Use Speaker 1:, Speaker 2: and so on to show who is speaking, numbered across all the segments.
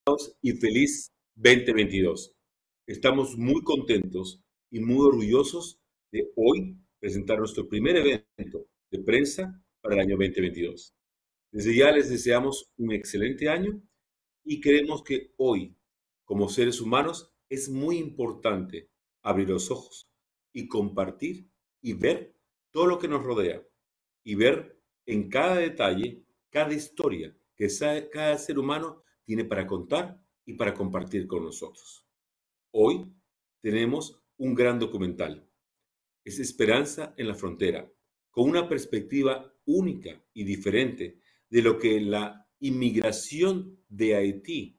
Speaker 1: Y feliz 2022. Estamos muy contentos y muy orgullosos de hoy presentar nuestro primer evento de prensa para el año 2022. Desde ya les deseamos un excelente año y creemos que hoy, como seres humanos, es muy importante abrir los ojos y compartir y ver todo lo que nos rodea y ver en cada detalle, cada historia que cada ser humano tiene para contar y para compartir con nosotros. Hoy tenemos un gran documental. Es Esperanza en la Frontera, con una perspectiva única y diferente de lo que la inmigración de Haití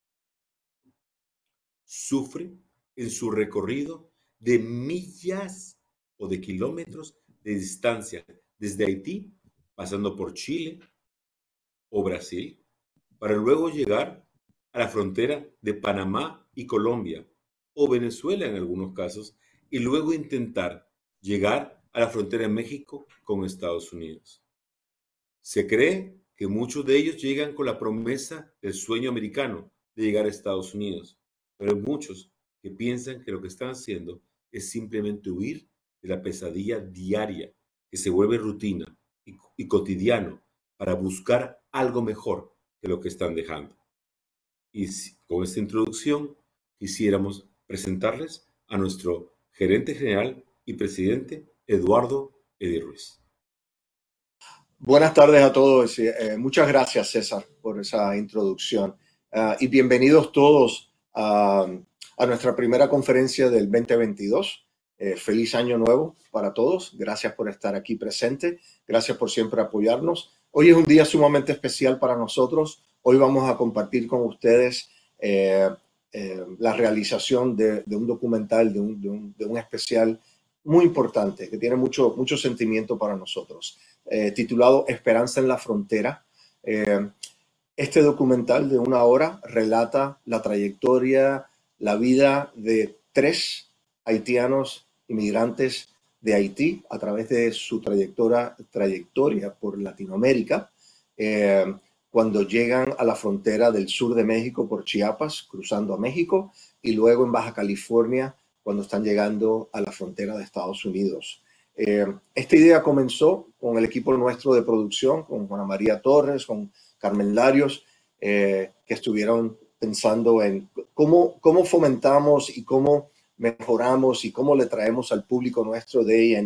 Speaker 1: sufre en su recorrido de millas o de kilómetros de distancia desde Haití, pasando por Chile o Brasil, para luego llegar a la frontera de Panamá y Colombia, o Venezuela en algunos casos, y luego intentar llegar a la frontera de México con Estados Unidos. Se cree que muchos de ellos llegan con la promesa del sueño americano de llegar a Estados Unidos, pero hay muchos que piensan que lo que están haciendo es simplemente huir de la pesadilla diaria que se vuelve rutina y cotidiano para buscar algo mejor que lo que están dejando. Y con esta introducción quisiéramos presentarles a nuestro gerente general y presidente, Eduardo Edi Ruiz.
Speaker 2: Buenas tardes a todos. Muchas gracias, César, por esa introducción. Y bienvenidos todos a nuestra primera conferencia del 2022. Feliz año nuevo para todos. Gracias por estar aquí presente. Gracias por siempre apoyarnos. Hoy es un día sumamente especial para nosotros. Hoy vamos a compartir con ustedes la realización de un documental, de un especial muy importante que tiene mucho sentimiento para nosotros. Titulado Esperanza en la Frontera. Este documental de 1 hora relata la trayectoria, la vida de 3 haitianos inmigrantes de Haití a través de su trayectoria por Latinoamérica, cuando llegan a la frontera del sur de México por Chiapas, cruzando a México, y luego en Baja California, cuando están llegando a la frontera de Estados Unidos. Esta idea comenzó con el equipo nuestro de producción, con Juana María Torres, con Carmen Larios, que estuvieron pensando en cómo fomentamos y cómo mejoramos y cómo le traemos al público nuestro de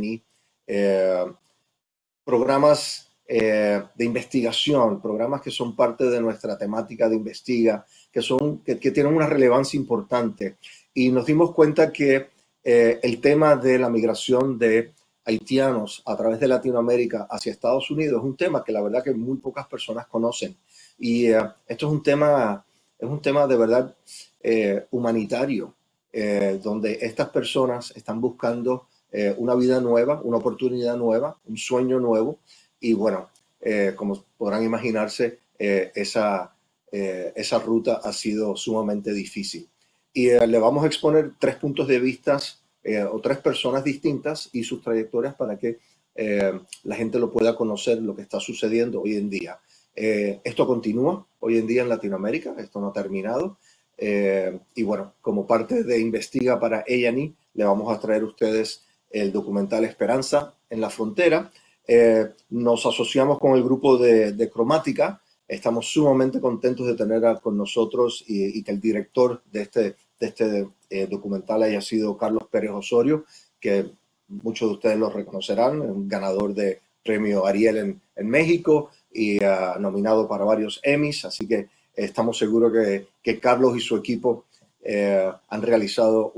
Speaker 2: A&E programas de investigación, programas que son parte de nuestra temática de investiga, que tienen una relevancia importante. Y nos dimos cuenta que el tema de la migración de haitianos a través de Latinoamérica hacia Estados Unidos es un tema que la verdad que muy pocas personas conocen. Y esto es un tema de verdad humanitario, donde estas personas están buscando una vida nueva, una oportunidad nueva, un sueño nuevo. Y bueno, como podrán imaginarse, esa ruta ha sido sumamente difícil. Y le vamos a exponer 3 puntos de vista o 3 personas distintas y sus trayectorias para que la gente lo pueda conocer, lo que está sucediendo hoy en día. Esto continúa hoy en día en Latinoamérica, esto no ha terminado. Y bueno, como parte de Investiga para A&E, le vamos a traer a ustedes el documental Esperanza en la Frontera. Nos asociamos con el grupo de Cromática. Estamos sumamente contentos de tener con nosotros y que el director de este documental haya sido Carlos Pérez Osorio, que muchos de ustedes lo reconocerán, un ganador de premio Ariel en México y nominado para varios Emmys. Así que estamos seguros que Carlos y su equipo han realizado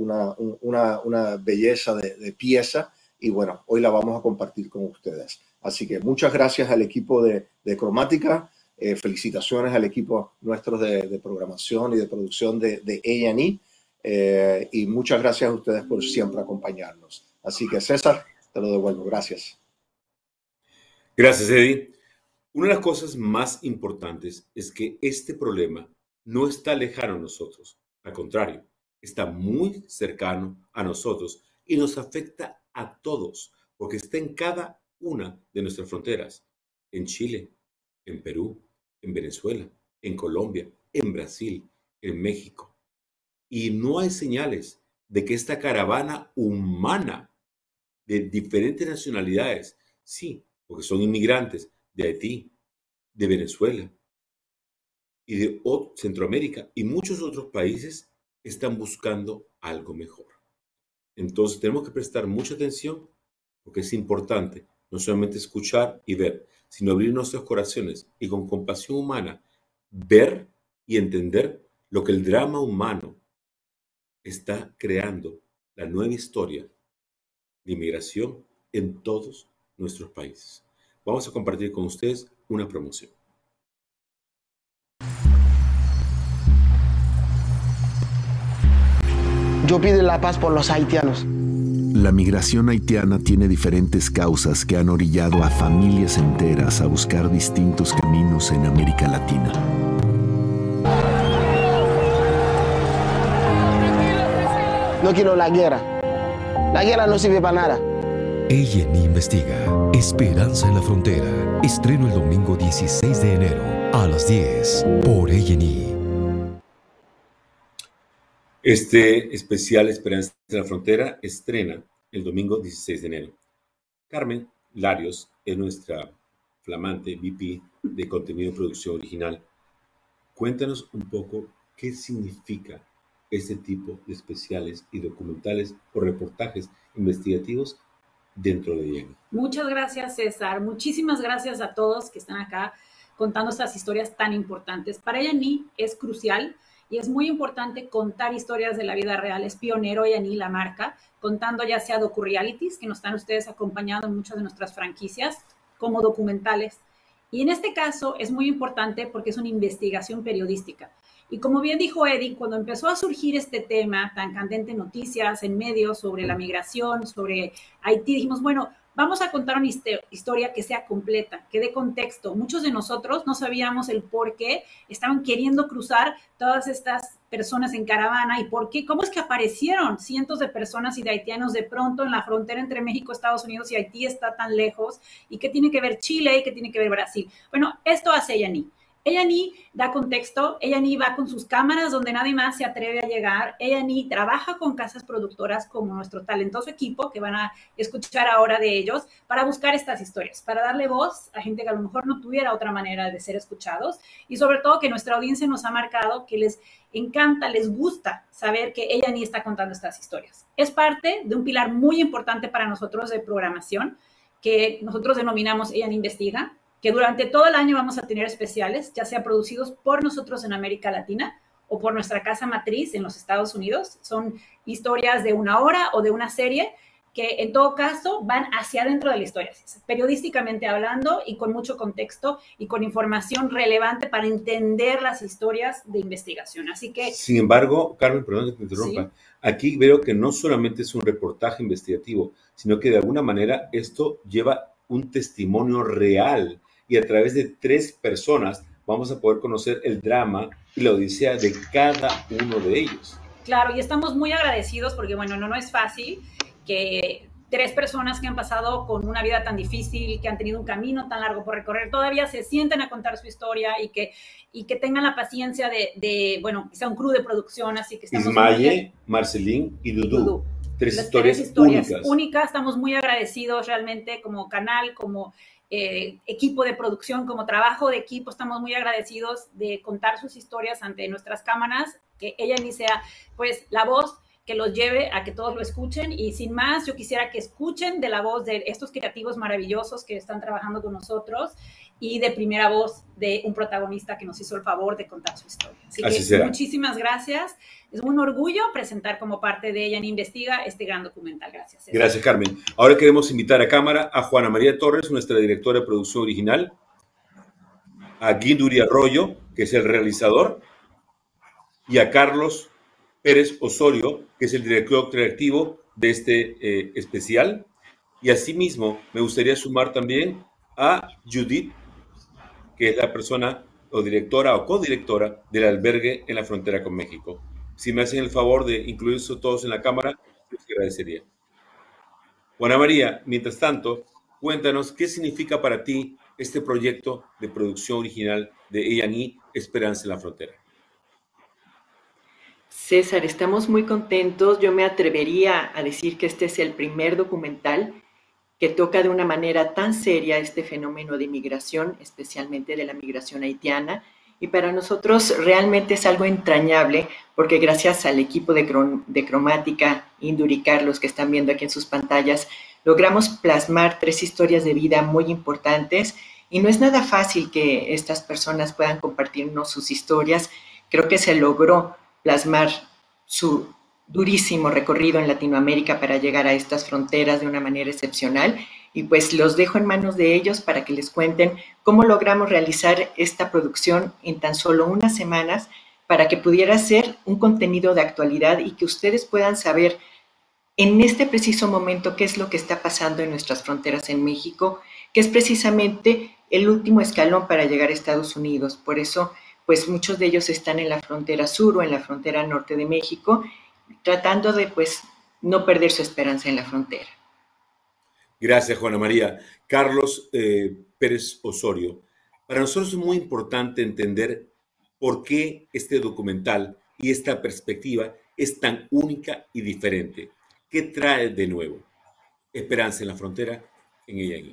Speaker 2: una belleza de pieza, y bueno, hoy la vamos a compartir con ustedes. Así que muchas gracias al equipo de Cromática, felicitaciones al equipo nuestro de programación y de producción de A&E, y muchas gracias a ustedes por siempre acompañarnos. Así que César, te lo devuelvo. Gracias.
Speaker 1: Gracias, Eddie. Una de las cosas más importantes es que este problema no está lejano a nosotros. Al contrario, está muy cercano a nosotros y nos afecta a todos, porque está en cada una de nuestras fronteras. En Chile, en Perú, en Venezuela, en Colombia, en Brasil, en México. Y no hay señales de que esta caravana humana de diferentes nacionalidades, sí, porque son inmigrantes de Haití, de Venezuela y de Centroamérica y muchos otros países, están buscando algo mejor. Entonces tenemos que prestar mucha atención porque es importante no solamente escuchar y ver, sino abrir nuestros corazones y con compasión humana ver y entender lo que el drama humano está creando, la nueva historia de inmigración en todos nuestros países. Vamos a compartir con ustedes una promoción.
Speaker 3: Yo pido la paz por los haitianos.
Speaker 4: La migración haitiana tiene diferentes causas que han orillado a familias enteras a buscar distintos caminos en América Latina.
Speaker 3: No quiero la guerra. La guerra no sirve para nada.
Speaker 5: A&E investiga. Esperanza en la frontera. Estreno el domingo 16 de enero a las 10 por A&E.
Speaker 1: Este especial Esperanza en la Frontera estrena el domingo 16 de enero. Carmen Larios es nuestra flamante VP de contenido y producción original. Cuéntanos un poco qué significa este tipo de especiales y documentales o reportajes investigativos dentro de A&E.
Speaker 6: Muchas gracias, César. Muchísimas gracias a todos que están acá contando estas historias tan importantes. Para A&E es crucial y es muy importante contar historias de la vida real. Es pionero A&E, la marca, contando ya sea docu-realities, que nos están ustedes acompañando en muchas de nuestras franquicias, como documentales. Y en este caso es muy importante porque es una investigación periodística. Y como bien dijo Eddie, cuando empezó a surgir este tema tan candente en noticias, en medios, sobre la migración, sobre Haití, dijimos, bueno, vamos a contar una historia que sea completa, que dé contexto. Muchos de nosotros no sabíamos el por qué estaban queriendo cruzar todas estas personas en caravana y por qué, cómo es que aparecieron cientos de personas y de haitianos de pronto en la frontera entre México, Estados Unidos y Haití está tan lejos, y qué tiene que ver Chile y qué tiene que ver Brasil. Bueno, esto hace A&E. A&E da contexto, A&E va con sus cámaras donde nadie más se atreve a llegar. A&E trabaja con casas productoras como nuestro talentoso equipo, que van a escuchar ahora de ellos, para buscar estas historias, para darle voz a gente que a lo mejor no tuviera otra manera de ser escuchados, y sobre todo que nuestra audiencia nos ha marcado que les encanta, les gusta saber que A&E está contando estas historias. Es parte de un pilar muy importante para nosotros de programación, que nosotros denominamos A&E Investiga, que durante todo el año vamos a tener especiales, ya sea producidos por nosotros en América Latina o por nuestra casa matriz en los Estados Unidos. Son historias de una hora o de una serie que en todo caso van hacia adentro de la historia, periodísticamente hablando y con mucho contexto y con información relevante para entender las historias de investigación. Así que...
Speaker 1: Sin embargo, Carmen, perdón que te interrumpa, ¿sí? Aquí veo que no solamente es un reportaje investigativo, sino que de alguna manera esto lleva un testimonio real, y a través de 3 personas vamos a poder conocer el drama y la odisea de cada uno de ellos.
Speaker 6: Claro, y estamos muy agradecidos porque, bueno, no es fácil que 3 personas que han pasado con una vida tan difícil, que han tenido un camino tan largo por recorrer, todavía se sienten a contar su historia y que tengan la paciencia de bueno, que sea un crew de producción, así que estamos...
Speaker 1: Ismaye, Marcelín y Dudú. 3 historias
Speaker 6: únicas. Estamos muy agradecidos realmente como canal, como equipo de producción, como trabajo de equipo. Estamos muy agradecidos de contar sus historias ante nuestras cámaras, que A&E sea pues la voz que los lleve a que todos lo escuchen. Y sin más, yo quisiera que escuchen de la voz de estos creativos maravillosos que están trabajando con nosotros y de primera voz de un protagonista que nos hizo el favor de contar su historia. Así que será. Muchísimas gracias. Es un orgullo presentar como parte de A&E Investiga este gran documental. Gracias. César.
Speaker 1: Gracias, Carmen. Ahora queremos invitar a cámara a Juana María Torres, nuestra directora de producción original, a Guinduri Arroyo, que es el realizador, y a Carlos Pérez Osorio, que es el director creativo de este especial. Y asimismo, me gustaría sumar también a Judith, que es la persona o directora o codirectora del albergue en la frontera con México. Si me hacen el favor de incluirse todos en la cámara, les agradecería. Juana María, mientras tanto, cuéntanos qué significa para ti este proyecto de producción original de A&E Esperanza en la Frontera.
Speaker 7: César, estamos muy contentos. Yo me atrevería a decir que este es el primer documental que toca de una manera tan seria este fenómeno de migración, especialmente de la migración haitiana. Y para nosotros realmente es algo entrañable, porque gracias al equipo de Cromática, Indur y Carlos, que están viendo aquí en sus pantallas, logramos plasmar 3 historias de vida muy importantes. Y no es nada fácil que estas personas puedan compartirnos sus historias. Creo que se logró plasmar su durísimo recorrido en Latinoamérica para llegar a estas fronteras de una manera excepcional, y pues los dejo en manos de ellos para que les cuenten cómo logramos realizar esta producción en tan solo unas semanas para que pudiera ser un contenido de actualidad y que ustedes puedan saber en este preciso momento qué es lo que está pasando en nuestras fronteras en México, que es precisamente el último escalón para llegar a Estados Unidos. Por eso, pues muchos de ellos están en la frontera sur o en la frontera norte de México, tratando de pues no perder su esperanza en la frontera.
Speaker 1: Gracias, Juana María. Carlos Pérez Osorio, para nosotros es muy importante entender por qué este documental y esta perspectiva es tan única y diferente. ¿Qué trae de nuevo? Esperanza en la frontera, en ella.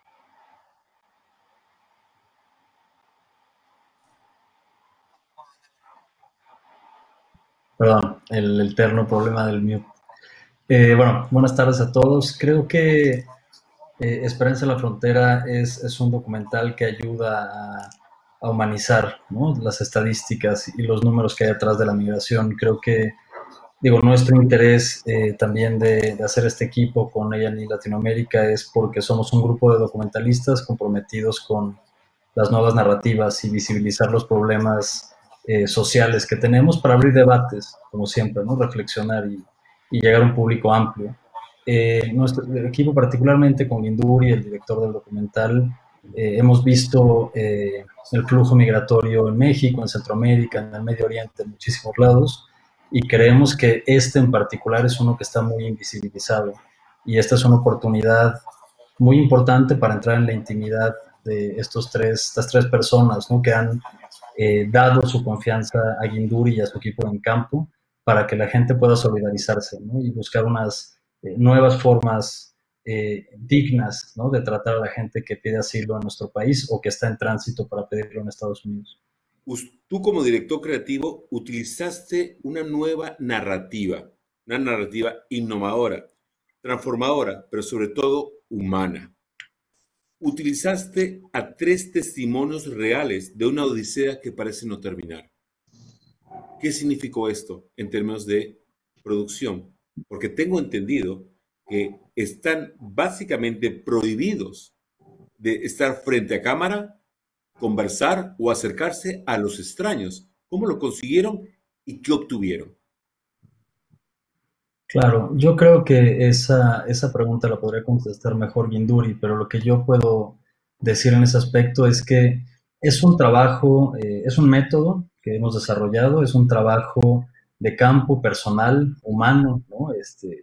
Speaker 8: Perdón, el eterno problema del mute. Bueno, buenas tardes a todos. Creo que Esperanza en la Frontera es un documental que ayuda a humanizar, ¿no?, las estadísticas y los números que hay atrás de la migración. Creo que, nuestro interés también de hacer este equipo con A&E Latinoamérica es porque somos un grupo de documentalistas comprometidos con las nuevas narrativas y visibilizar los problemas sociales que tenemos para abrir debates, como siempre, ¿no?, reflexionar y llegar a un público amplio. Nuestro equipo, particularmente con Linduri, el director del documental, hemos visto el flujo migratorio en México, en Centroamérica, en el Medio Oriente, en muchísimos lados, y creemos que este en particular es uno que está muy invisibilizado, y esta es una oportunidad muy importante para entrar en la intimidad de estas tres personas, ¿no?, que han dado su confianza a Guinduri y a su equipo en campo para que la gente pueda solidarizarse, ¿no?, y buscar unas nuevas formas dignas, ¿no?, de tratar a la gente que pide asilo en nuestro país o que está en tránsito para pedirlo en Estados Unidos.
Speaker 1: Tú, como director creativo, utilizaste una nueva narrativa, una narrativa innovadora, transformadora, pero sobre todo humana. Utilizaste a 3 testimonios reales de una odisea que parece no terminar. ¿Qué significó esto en términos de producción? Porque tengo entendido que están básicamente prohibidos de estar frente a cámara, conversar o acercarse a los extraños. ¿Cómo lo consiguieron y qué obtuvieron?
Speaker 8: Claro, yo creo que esa pregunta la podría contestar mejor Guinduri, pero lo que yo puedo decir en ese aspecto es que es un trabajo, es un método que hemos desarrollado, es un trabajo de campo, personal, humano, ¿no?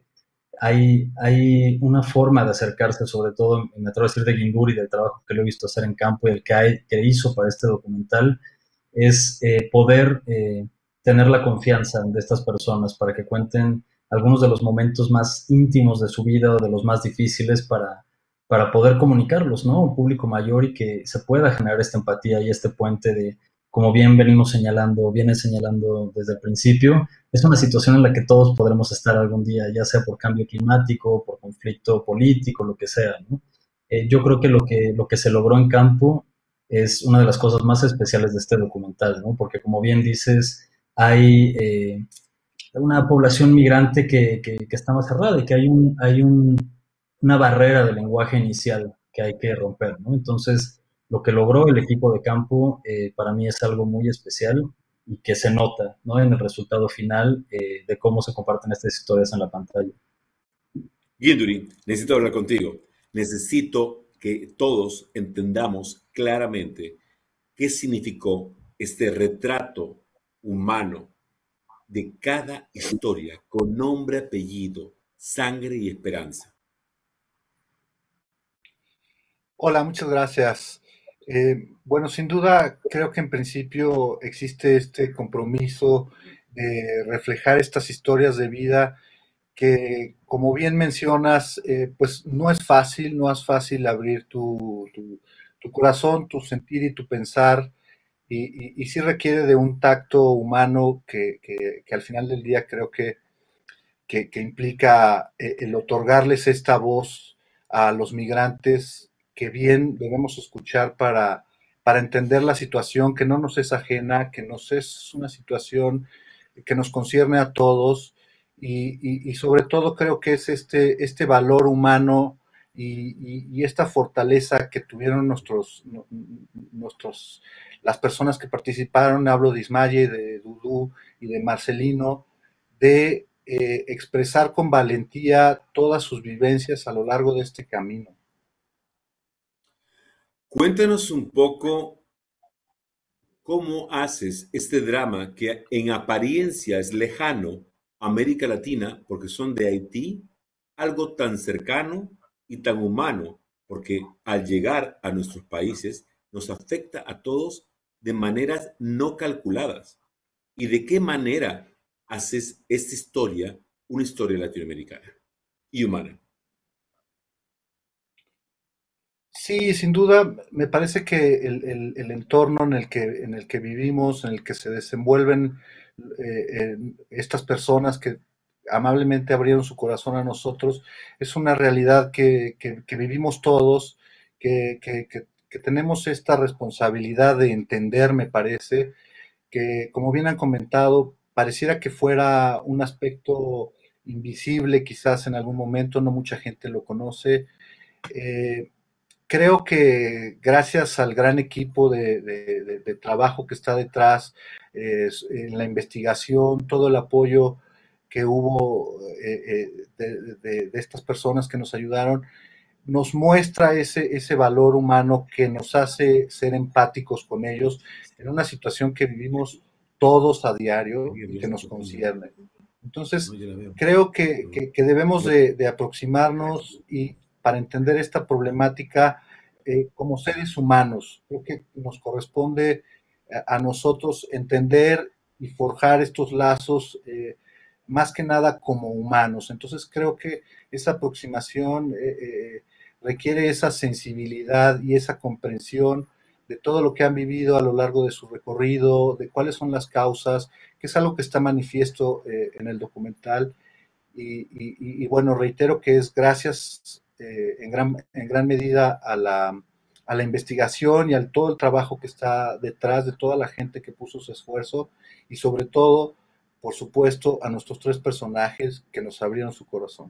Speaker 8: Hay una forma de acercarse, sobre todo, me atrevo a decir de Guinduri, del trabajo que lo he visto hacer en campo y el que hizo para este documental, es poder tener la confianza de estas personas para que cuenten algunos de los momentos más íntimos de su vida o de los más difíciles para poder comunicarlos, ¿no?, a un público mayor y que se pueda generar esta empatía y este puente de, como bien vienen señalando desde el principio, es una situación en la que todos podremos estar algún día, ya sea por cambio climático, por conflicto político, lo que sea, ¿no? Yo creo que lo que se logró en campo es una de las cosas más especiales de este documental, ¿no?, porque como bien dices, hay una población migrante que está más cerrada y que hay una barrera de lenguaje inicial que hay que romper, ¿no? Entonces, lo que logró el equipo de campo para mí es algo muy especial y que se nota, ¿no?, en el resultado final de cómo se comparten estas historias en la pantalla.
Speaker 1: Guinduri, necesito hablar contigo. Necesito que todos entendamos claramente qué significó este retrato humano de cada historia con nombre, apellido, sangre y esperanza.
Speaker 9: Hola, muchas gracias. Bueno, sin duda, creo que en principio existe este compromiso de reflejar estas historias de vida que, como bien mencionas, pues no es fácil abrir tu corazón, tu sentir y tu pensar, y sí requiere de un tacto humano que al final del día creo que implica el otorgarles esta voz a los migrantes que bien debemos escuchar para entender la situación que no nos es ajena, que nos es una situación que nos concierne a todos, y sobre todo creo que es este valor humano y esta fortaleza que tuvieron las personas que participaron. Hablo de Ismaye, de Dudu y de Marcelino, de expresar con valentía todas sus vivencias a lo largo de este camino.
Speaker 1: Cuéntanos un poco cómo haces este drama que en apariencia es lejano a América Latina, porque son de Haití, algo tan cercano y tan humano, porque al llegar a nuestros países nos afecta a todos de maneras no calculadas. ¿Y de qué manera haces esta historia una historia latinoamericana y humana?
Speaker 9: Sí, sin duda, me parece que el entorno en el que vivimos, en el que se desenvuelven estas personas que amablemente abrieron su corazón a nosotros, es una realidad que vivimos todos, que tenemos esta responsabilidad de entender, me parece, que, como bien han comentado, pareciera que fuera un aspecto invisible, quizás en algún momento, no mucha gente lo conoce. Creo que gracias al gran equipo de trabajo que está detrás, en la investigación, todo el apoyo que hubo de estas personas que nos ayudaron, nos muestra ese valor humano que nos hace ser empáticos con ellos en una situación que vivimos todos a diario y que nos concierne. Entonces, creo que debemos de aproximarnos y para entender esta problemática como seres humanos. Creo que nos corresponde a nosotros entender y forjar estos lazos más que nada como humanos. Entonces creo que esa aproximación requiere esa sensibilidad y esa comprensión de todo lo que han vivido a lo largo de su recorrido, de cuáles son las causas, que es algo que está manifiesto en el documental. Y bueno, reitero que es gracias en gran medida a la investigación y a todo el trabajo que está detrás de toda la gente que puso su esfuerzo, y sobre todo, por supuesto, a nuestros tres personajes que nos abrieron su corazón.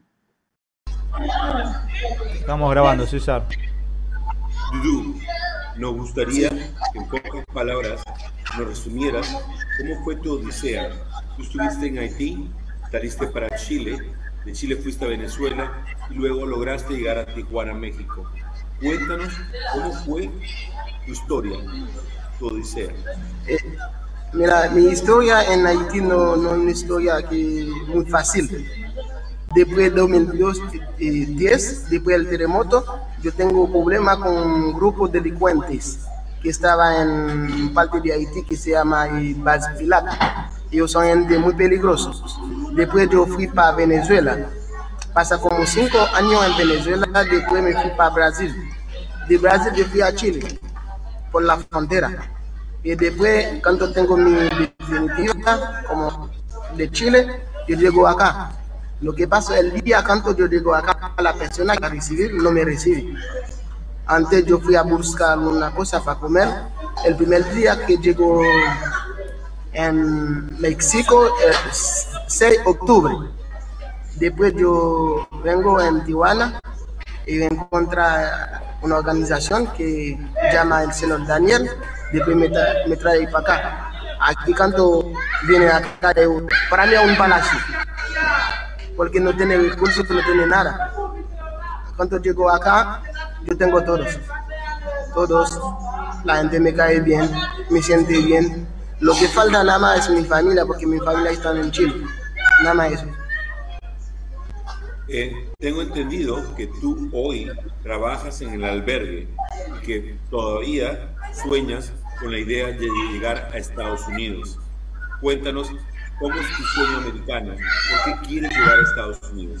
Speaker 10: Estamos grabando, César.
Speaker 1: Dudu, nos gustaría que en pocas palabras nos resumieras cómo fue tu odisea. Tú estuviste en Haití, saliste para Chile, de Chile fuiste a Venezuela y luego lograste llegar a Tijuana, México. Cuéntanos cómo fue tu historia, tu odisea.
Speaker 3: Mira, mi historia en Haití no es una historia muy fácil. Después de 2010, después del terremoto, yo tengo problemas con un grupo de delincuentes que estaba en parte de Haití que se llama Bazifilac. Ellos son gente muy peligrosos. Después yo fui para Venezuela. Pasa como 5 años en Venezuela, después me fui para Brasil. De Brasil yo fui a Chile, por la frontera. Y después, cuando tengo mi definitiva como de Chile, yo llego acá. Lo que pasa el día cuando yo llego acá, la persona que recibir no me recibe. Antes yo fui a buscar una cosa para comer. El primer día que llego en México, el 6 de octubre. Después yo vengo en Tijuana y encuentro una organización que llama el señor Daniel. Después me trae para acá. Aquí cuando viene acá, para mí es un palacio, porque no tiene recursos, no tiene nada. Cuando llego acá, yo tengo todos, la gente me cae bien, me siente bien. Lo que falta nada más es mi familia, porque mi familia está en Chile, nada más eso.
Speaker 1: Tengo entendido que tú hoy trabajas en el albergue y que todavía sueñas con la idea de llegar a Estados Unidos. Cuéntanos ¿Cómo es tu sueño americano? ¿Por qué quieres llegar a Estados Unidos?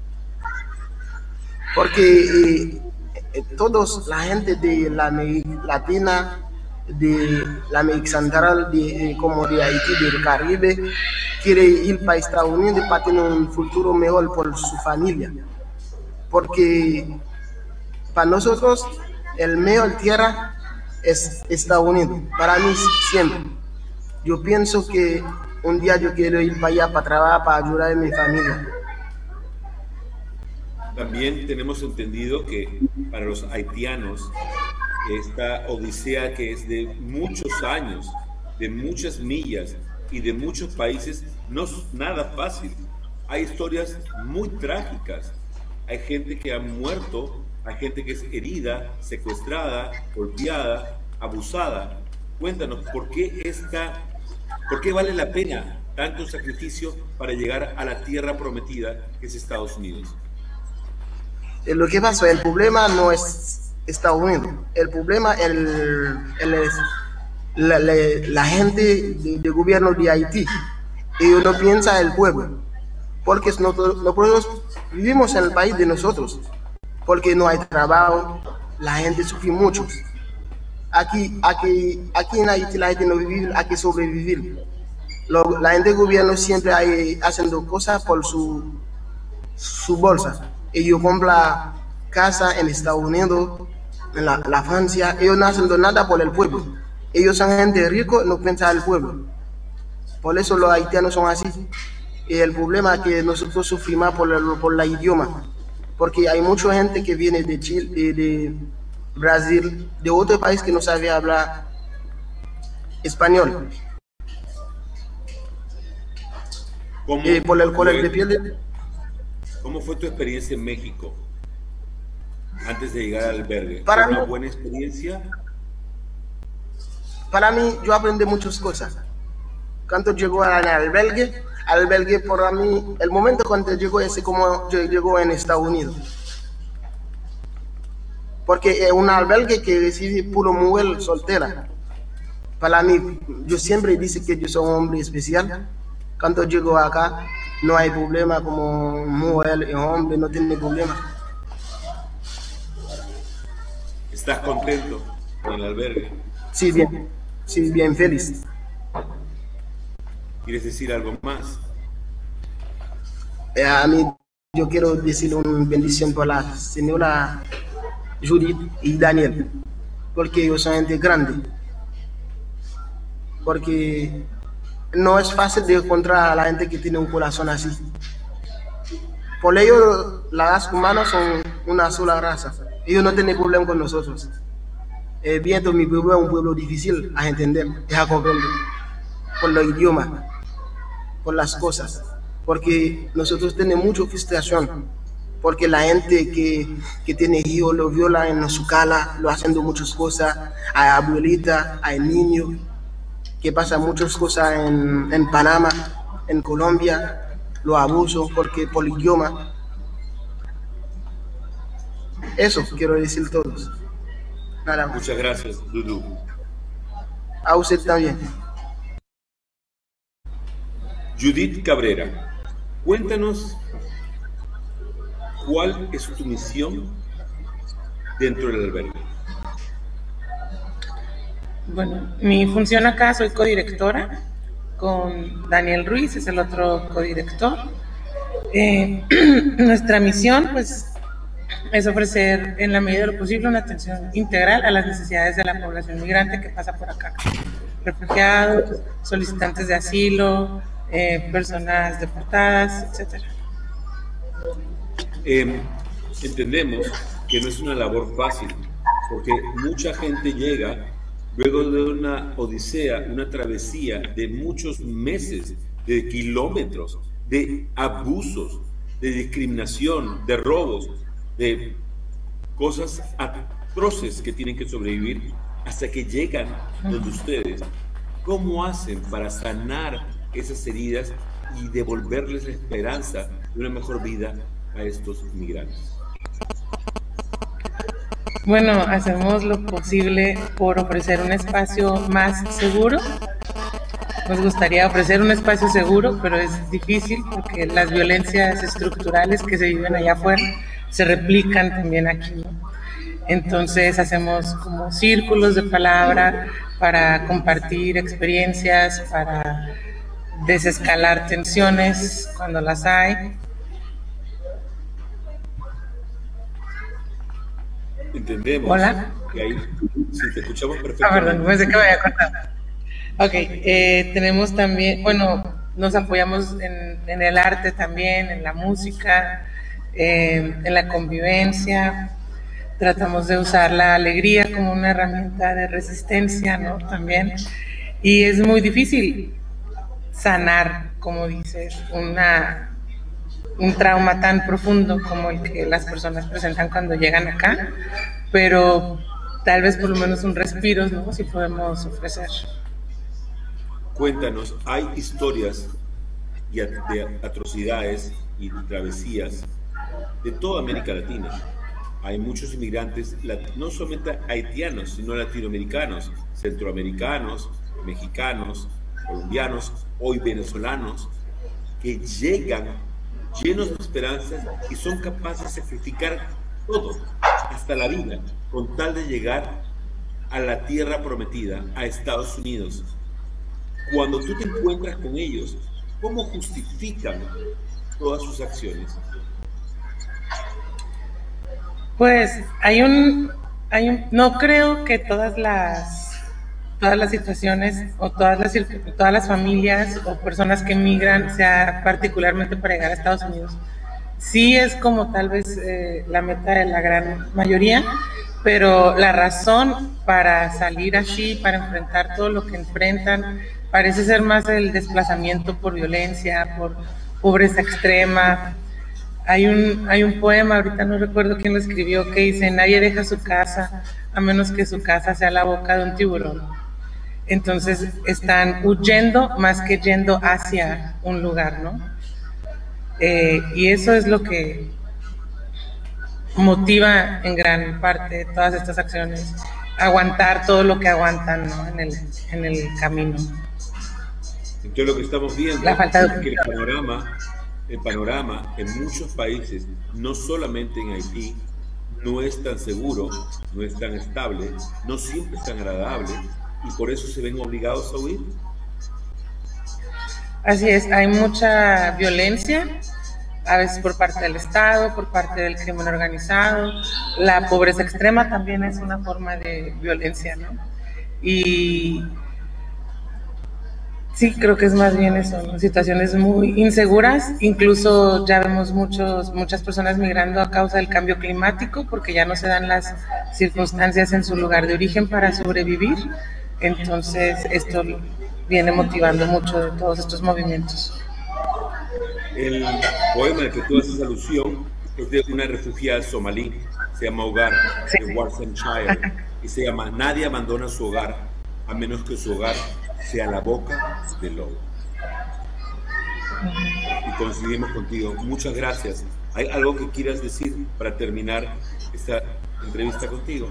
Speaker 3: Porque todos, la gente de la América Latina, de la América Central, como de Haití, del Caribe, quiere ir para Estados Unidos para tener un futuro mejor por su familia. Porque para nosotros el mejor tierra es Estados Unidos, para mí siempre. Yo pienso que un día yo quiero ir para allá para trabajar, para ayudar a mi familia.
Speaker 1: También tenemos entendido que para los haitianos esta odisea, que es de muchos años, de muchas millas y de muchos países, no es nada fácil. Hay historias muy trágicas. Hay gente que ha muerto, hay gente que es herida, secuestrada, golpeada, abusada. Cuéntanos, ¿por qué vale la pena tanto sacrificio para llegar a la tierra prometida que es Estados Unidos?
Speaker 3: Lo que pasa, el problema no es Estados Unidos, el problema es la gente del gobierno de Haití. Ellos no piensan en el pueblo, porque nosotros vivimos en el país de nosotros, porque no hay trabajo, la gente sufre mucho. Aquí en Haití la gente no vive, hay que sobrevivir. La gente del gobierno siempre haciendo cosas por su bolsa. Ellos compran casa en Estados Unidos, en la Francia. Ellos no hacen nada por el pueblo. Ellos son gente rica, no piensan en el pueblo. Por eso los haitianos son así. Y el problema es que nosotros sufrimos por la idioma. Porque hay mucha gente que viene de Chile, de Brasil, de otro país que no sabe hablar español. Por el color de piel.
Speaker 1: ¿Cómo fue tu experiencia en México antes de llegar al albergue?
Speaker 3: ¿Para
Speaker 1: ¿Fue una buena experiencia?
Speaker 3: Para mí, yo aprendí muchas cosas. Cuando llegó al albergue para mí, el momento cuando llegó es como yo llegó en Estados Unidos. Porque es un albergue que recibe puro mujer soltera. Para mí, yo siempre dice que yo soy un hombre especial. Cuando llego acá, no hay problema como mujer y hombre, no tiene problema.
Speaker 1: ¿Estás contento con el albergue?
Speaker 3: Sí, bien feliz.
Speaker 1: ¿Quieres decir algo más?
Speaker 3: A mí, yo quiero decir una bendición por la señora Judith y Daniel, porque ellos son gente grande. Porque no es fácil de encontrar a la gente que tiene un corazón así. Por ello, las razas humanas son una sola raza. Ellos no tienen problema con nosotros. Viendo mi pueblo es un pueblo difícil a entender, a comprender, por los idiomas, por las cosas. Porque nosotros tenemos mucha frustración. Porque la gente que tiene hijos lo viola en su cara, lo haciendo muchas cosas, a abuelita, a niños, que pasa muchas cosas en Panamá, en Colombia, los abusos porque por el idioma. Eso quiero decir todos. Nada más.
Speaker 1: Muchas gracias, Dudu.
Speaker 3: A usted también.
Speaker 1: Judith Cabrera, cuéntanos cuál es tu misión dentro del albergue.
Speaker 10: Bueno, mi función acá, soy codirectora con Daniel Ruiz, es el otro codirector. Nuestra misión, pues, es ofrecer en la medida de lo posible una atención integral a las necesidades de la población migrante que pasa por acá. Refugiados, solicitantes de asilo, personas deportadas, etc.
Speaker 1: Entendemos que no es una labor fácil, porque mucha gente llega luego de una odisea, una travesía de muchos meses, de kilómetros, de abusos, de discriminación, de robos, de cosas atroces que tienen que sobrevivir hasta que llegan donde ustedes. ¿Cómo hacen para sanar esas heridas y devolverles la esperanza de una mejor vida a estos migrantes?
Speaker 10: Bueno, hacemos lo posible por ofrecer un espacio más seguro, nos gustaría ofrecer un espacio seguro, pero es difícil porque las violencias estructurales que se viven allá afuera se replican también aquí, ¿no? Entonces hacemos como círculos de palabra para compartir experiencias, para desescalar tensiones cuando las hay.
Speaker 1: Entendemos.
Speaker 10: Hola.
Speaker 1: Que ahí, sí, te escuchamos perfectamente.
Speaker 10: Perdón, pensé que me había cortado. Ok, tenemos también, bueno, nos apoyamos en el arte también, en la música, en la convivencia. Tratamos de usar la alegría como una herramienta de resistencia, ¿no? También. Y es muy difícil sanar, como dices, un trauma tan profundo como el que las personas presentan cuando llegan acá, pero tal vez por lo menos un respiro, ¿no? Si podemos ofrecer.
Speaker 1: Cuéntanos, hay historias de atrocidades y travesías de toda América Latina. Hay muchos inmigrantes, no solamente haitianos, sino latinoamericanos, centroamericanos, mexicanos, colombianos, hoy venezolanos, que llegan llenos de esperanzas y son capaces de sacrificar todo, hasta la vida, con tal de llegar a la tierra prometida, a Estados Unidos. Cuando tú te encuentras con ellos, ¿cómo justifican todas sus acciones?
Speaker 10: Pues no creo que todas las situaciones o todas las familias o personas que emigran sea particularmente para llegar a Estados Unidos. Sí es como tal vez la meta de la gran mayoría, pero la razón para salir así, para enfrentar todo lo que enfrentan, parece ser más el desplazamiento por violencia, por pobreza extrema. Hay un poema, ahorita no recuerdo quién lo escribió, que dice: nadie deja su casa a menos que su casa sea la boca de un tiburón. Entonces están huyendo más que yendo hacia un lugar, ¿no? Y eso es lo que motiva en gran parte todas estas acciones, aguantar todo lo que aguantan, ¿no? en el camino.
Speaker 1: Entonces lo que estamos viendo
Speaker 10: La falta de
Speaker 1: es que el panorama en muchos países, no solamente en Haití, no es tan seguro, no es tan estable, no siempre es tan agradable, y por eso se ven obligados a huir.
Speaker 10: Así es, hay mucha violencia, a veces por parte del Estado, por parte del crimen organizado. La pobreza extrema también es una forma de violencia, ¿no? Y sí, creo que es más bien eso, ¿no? Situaciones muy inseguras. Incluso ya vemos muchas personas migrando a causa del cambio climático, porque ya no se dan las circunstancias en su lugar de origen para sobrevivir. Entonces esto viene motivando mucho de todos estos movimientos.
Speaker 1: El poema al que tú haces alusión es de una refugiada somalí, se llama Hogar, sí, de Worcestershire, y se llama: nadie abandona su hogar a menos que su hogar sea la boca del lobo. Y coincidimos contigo. Muchas gracias. ¿Hay algo que quieras decir para terminar esta entrevista contigo?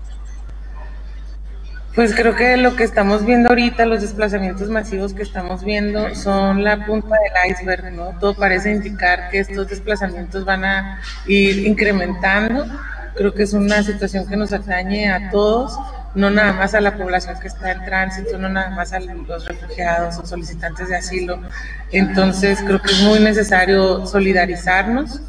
Speaker 10: Pues creo que lo que estamos viendo ahorita, los desplazamientos masivos que estamos viendo, son la punta del iceberg, ¿no? Todo parece indicar que estos desplazamientos van a ir incrementando. Creo que es una situación que nos atañe a todos, no nada más a la población que está en tránsito, no nada más a los refugiados o solicitantes de asilo. Entonces creo que es muy necesario solidarizarnos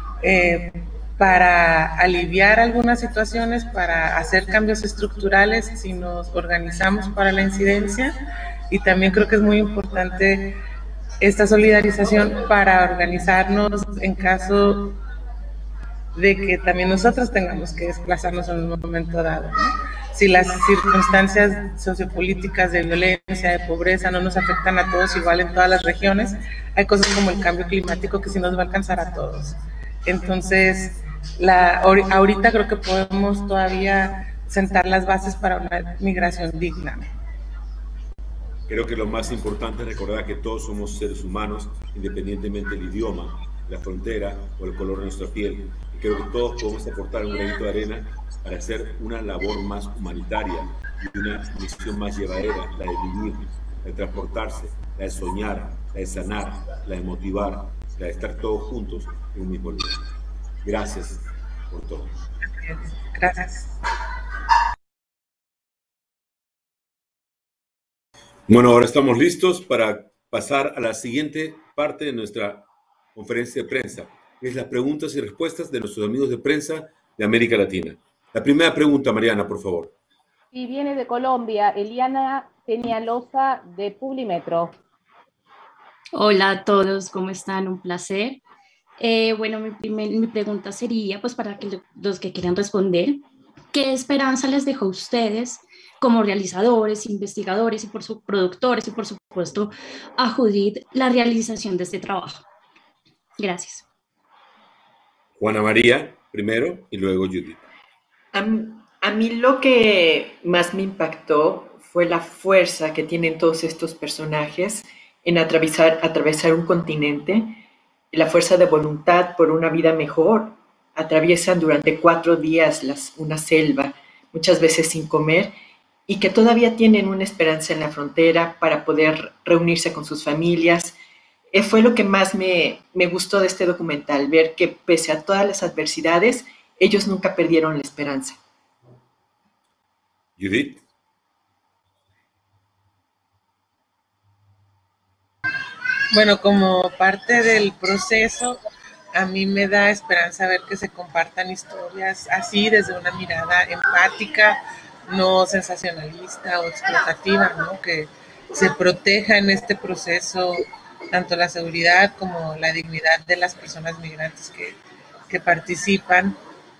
Speaker 10: para aliviar algunas situaciones, para hacer cambios estructurales si nos organizamos para la incidencia. Y también creo que es muy importante esta solidarización para organizarnos en caso de que también nosotros tengamos que desplazarnos en un momento dado, ¿no? Si las circunstancias sociopolíticas de violencia, de pobreza no nos afectan a todos igual en todas las regiones, hay cosas como el cambio climático que sí nos va a alcanzar a todos. Entonces, ahorita creo que podemos todavía sentar las bases para una migración digna.
Speaker 1: Creo que lo más importante es recordar que todos somos seres humanos, independientemente del idioma, la frontera o el color de nuestra piel. Y creo que todos podemos aportar un granito de arena para hacer una labor más humanitaria y una misión más llevadera, la de vivir la de transportarse, la de soñar, la de sanar, la de motivar, la de estar todos juntos en un mismo lugar. Gracias por todo.
Speaker 10: Gracias.
Speaker 1: Bueno, ahora estamos listos para pasar a la siguiente parte de nuestra conferencia de prensa, que es las preguntas y respuestas de nuestros amigos de prensa de América Latina. La primera pregunta, Mariana, por favor.
Speaker 11: Y viene de Colombia, Eliana Peñalosa de Publimetro.
Speaker 12: Hola a todos, ¿cómo están? Un placer. Bueno, mi pregunta sería, pues para que los que quieran responder, ¿qué esperanza les dejó a ustedes como realizadores, investigadores y por sus productores y por supuesto a Judith la realización de este trabajo? Gracias.
Speaker 1: Juana María primero y luego Judith.
Speaker 7: A mí lo que más me impactó fue la fuerza que tienen todos estos personajes en atravesar un continente, la fuerza de voluntad por una vida mejor. Atraviesan durante 4 días una selva, muchas veces sin comer, y que todavía tienen una esperanza en la frontera para poder reunirse con sus familias. Fue lo que más me gustó de este documental, ver que pese a todas las adversidades, ellos nunca perdieron la esperanza.
Speaker 1: Judith.
Speaker 10: Bueno, como parte del proceso, a mí me da esperanza ver que se compartan historias así, desde una mirada empática, no sensacionalista o explotativa, ¿no? Que se proteja en este proceso tanto la seguridad como la dignidad de las personas migrantes que participan.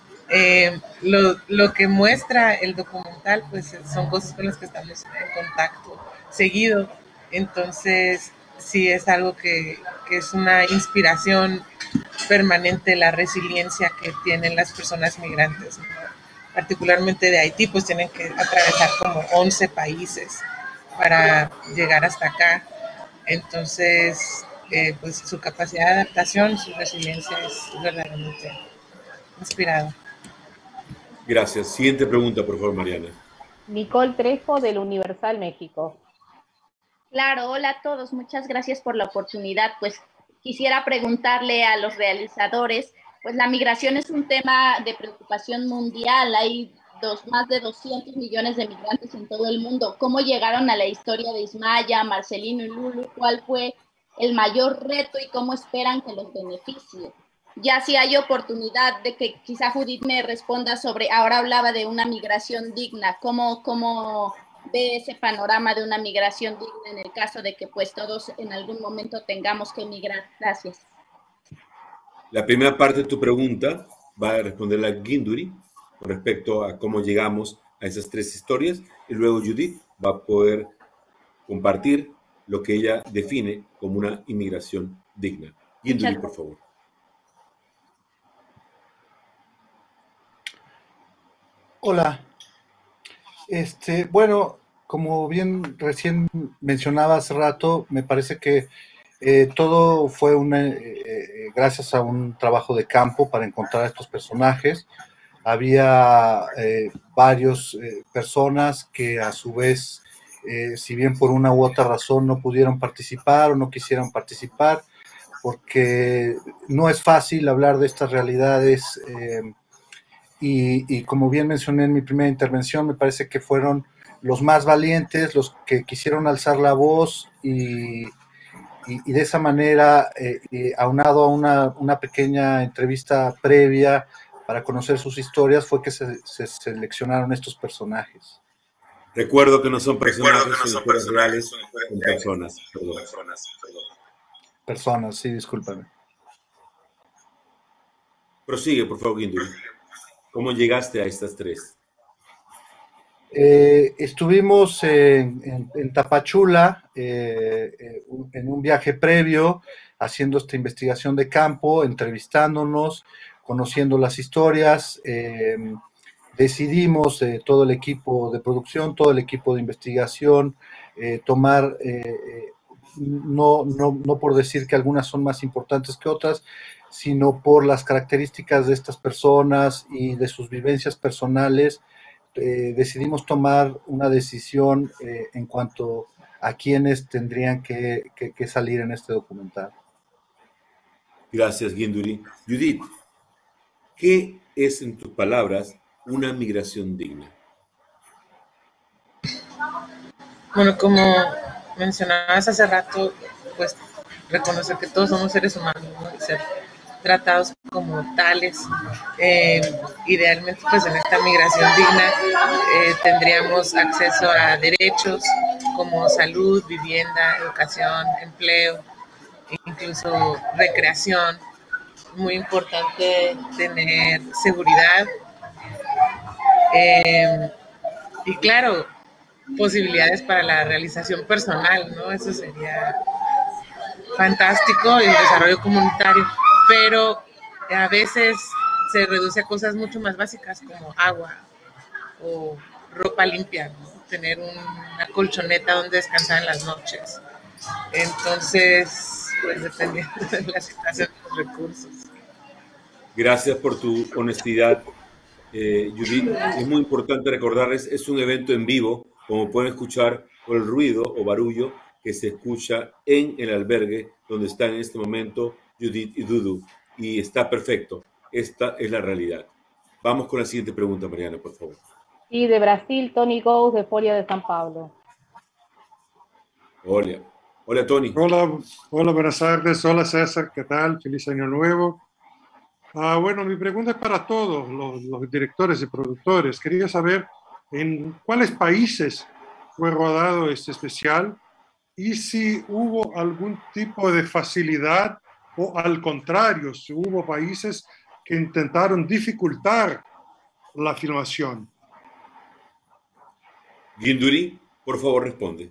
Speaker 10: Lo que muestra el documental, pues son cosas con las que estamos en contacto seguido. Entonces, sí es algo que es una inspiración permanente, la resiliencia que tienen las personas migrantes, ¿no? Particularmente de Haití, pues tienen que atravesar como 11 países para llegar hasta acá. Entonces, pues su capacidad de adaptación, su resiliencia es verdaderamente inspirada.
Speaker 1: Gracias. Siguiente pregunta, por favor, Mariana.
Speaker 11: Nicole Trejo del Universal México.
Speaker 13: Claro, hola a todos, muchas gracias por la oportunidad. Pues quisiera preguntarle a los realizadores, pues la migración es un tema de preocupación mundial, hay más de 200 millones de migrantes en todo el mundo. ¿Cómo llegaron a la historia de Ismaya, Marcelino y Lulu? ¿Cuál fue el mayor reto y cómo esperan que los beneficie? Ya si hay oportunidad de que quizá Judith me responda sobre, ahora hablaba de una migración digna, ¿cómo ve ese panorama de una migración digna en el caso de que pues todos en algún momento tengamos que emigrar? Gracias.
Speaker 1: La primera parte de tu pregunta va a responderla Ginduri con respecto a cómo llegamos a esas 3 historias, y luego Judith va a poder compartir lo que ella define como una inmigración digna. Ginduri, por favor.
Speaker 9: Hola. Bueno, como bien recién mencionaba hace rato, me parece que todo fue gracias a un trabajo de campo para encontrar a estos personajes. Había varias personas que a su vez, si bien por una u otra razón no pudieron participar o no quisieran participar, porque no es fácil hablar de estas realidades. Y como bien mencioné en mi primera intervención, me parece que fueron los más valientes, los que quisieron alzar la voz y de esa manera, aunado a una pequeña entrevista previa para conocer sus historias, fue que se seleccionaron estos personajes.
Speaker 1: Recuerdo que no son personajes, son reales, son personas.
Speaker 9: Personas, sí, discúlpame.
Speaker 1: Prosigue, por favor, Ginduri. ¿Cómo llegaste a estas 3?
Speaker 9: Estuvimos en Tapachula en un viaje previo, haciendo esta investigación de campo, entrevistándonos, conociendo las historias. Decidimos, todo el equipo de producción, todo el equipo de investigación, tomar, no por decir que algunas son más importantes que otras, sino por las características de estas personas y de sus vivencias personales. Decidimos tomar una decisión en cuanto a quienes tendrían que salir en este documental.
Speaker 1: Gracias, Guinduri. Judith, ¿qué es, en tus palabras, una migración digna?
Speaker 10: Bueno, como mencionabas hace rato, pues reconocer que todos somos seres humanos, ¿no? Y ser tratados como tales. Idealmente, pues en esta migración digna tendríamos acceso a derechos como salud, vivienda, educación, empleo, incluso recreación. Muy importante tener seguridad y claro, posibilidades para la realización personal, ¿no? Eso sería fantástico, el desarrollo comunitario, pero a veces se reduce a cosas mucho más básicas como agua o ropa limpia, ¿no? Tener una colchoneta donde descansar en las noches. Entonces, pues dependiendo de la situación de los recursos.
Speaker 1: Gracias por tu honestidad, Judith. Es muy importante recordarles, es un evento en vivo, como pueden escuchar por el ruido o barullo que se escucha en el albergue donde están en este momento Judith y Dudu. Y está perfecto. Esta es la realidad. Vamos con la siguiente pregunta, Mariana, por favor.
Speaker 11: Y de Brasil, Tony Gous, de Folia de San Pablo.
Speaker 1: Hola. Hola, Tony.
Speaker 14: Hola, buenas tardes. Hola, César. ¿Qué tal? Feliz año nuevo. Bueno, mi pregunta es para todos los directores y productores. Quería saber en cuáles países fue rodado este especial y si hubo algún tipo de facilidad o al contrario, si hubo países que intentaron dificultar la filmación.
Speaker 1: Guinduri, por favor, responde.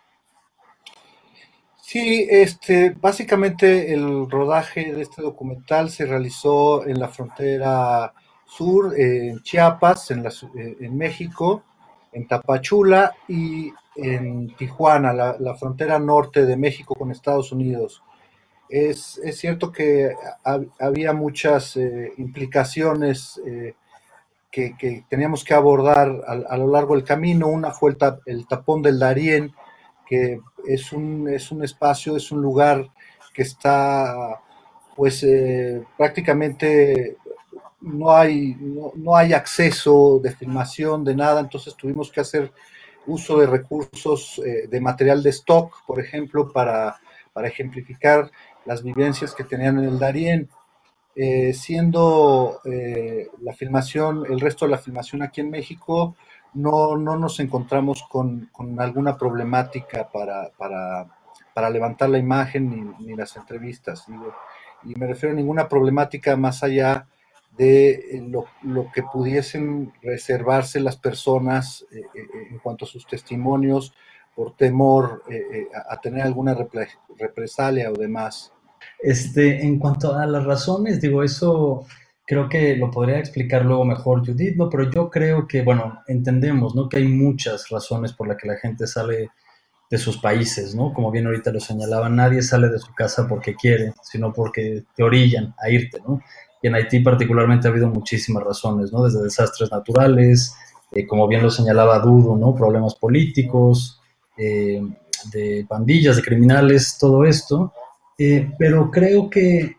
Speaker 9: Sí, básicamente el rodaje de este documental se realizó en la frontera sur, en Chiapas, en México, en Tapachula y en Tijuana, la frontera norte de México con Estados Unidos. Es cierto que había muchas implicaciones que teníamos que abordar a lo largo del camino. Una fue el tapón del Darién, que es un espacio, es un lugar que está, pues prácticamente no hay acceso de filmación, de nada, entonces tuvimos que hacer uso de recursos de material de stock, por ejemplo, para ejemplificar las vivencias que tenían en el Darién. Siendo la filmación, el resto de la filmación aquí en México, no nos encontramos con alguna problemática para levantar la imagen ni las entrevistas. Y me refiero a ninguna problemática más allá de lo que pudiesen reservarse las personas en cuanto a sus testimonios por temor a tener alguna represalia o demás.
Speaker 8: En cuanto a las razones, digo, eso creo que lo podría explicar luego mejor Judith, ¿no? Pero yo creo que, bueno, entendemos, ¿no? Que hay muchas razones por las que la gente sale de sus países, ¿no? Como bien ahorita lo señalaba, nadie sale de su casa porque quiere, sino porque te orillan a irte, ¿no? Y en Haití particularmente ha habido muchísimas razones, ¿no? Desde desastres naturales, como bien lo señalaba Dudu, ¿no? Problemas políticos, de pandillas, de criminales, todo esto. Pero creo que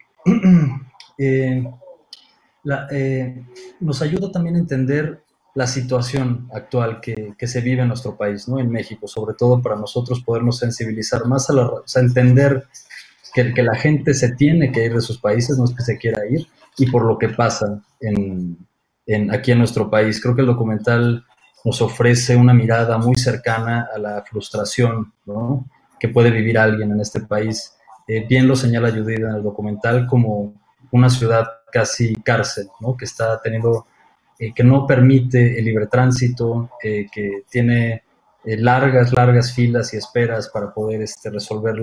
Speaker 8: nos ayuda también a entender la situación actual que se vive en nuestro país, ¿no? En México, sobre todo para nosotros podernos sensibilizar más a entender que la gente se tiene que ir de sus países, no es que se quiera ir, y por lo que pasa aquí en nuestro país. Creo que el documental nos ofrece una mirada muy cercana a la frustración, ¿no? Que puede vivir alguien en este país. Bien lo señala Judith en el documental como una ciudad casi cárcel, ¿no? Que está teniendo, que no permite el libre tránsito, que tiene largas filas y esperas para poder resolver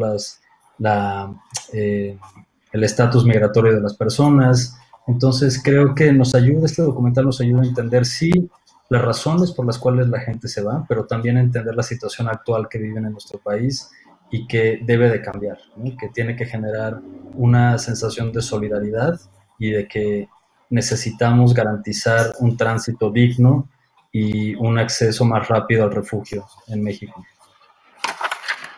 Speaker 8: el estatus migratorio de las personas. Entonces creo que este documental nos ayuda a entender, sí, las razones por las cuales la gente se va, pero también a entender la situación actual que viven en nuestro país y que debe de cambiar, ¿no? Que tiene que generar una sensación de solidaridad y de que necesitamos garantizar un tránsito digno y un acceso más rápido al refugio en México.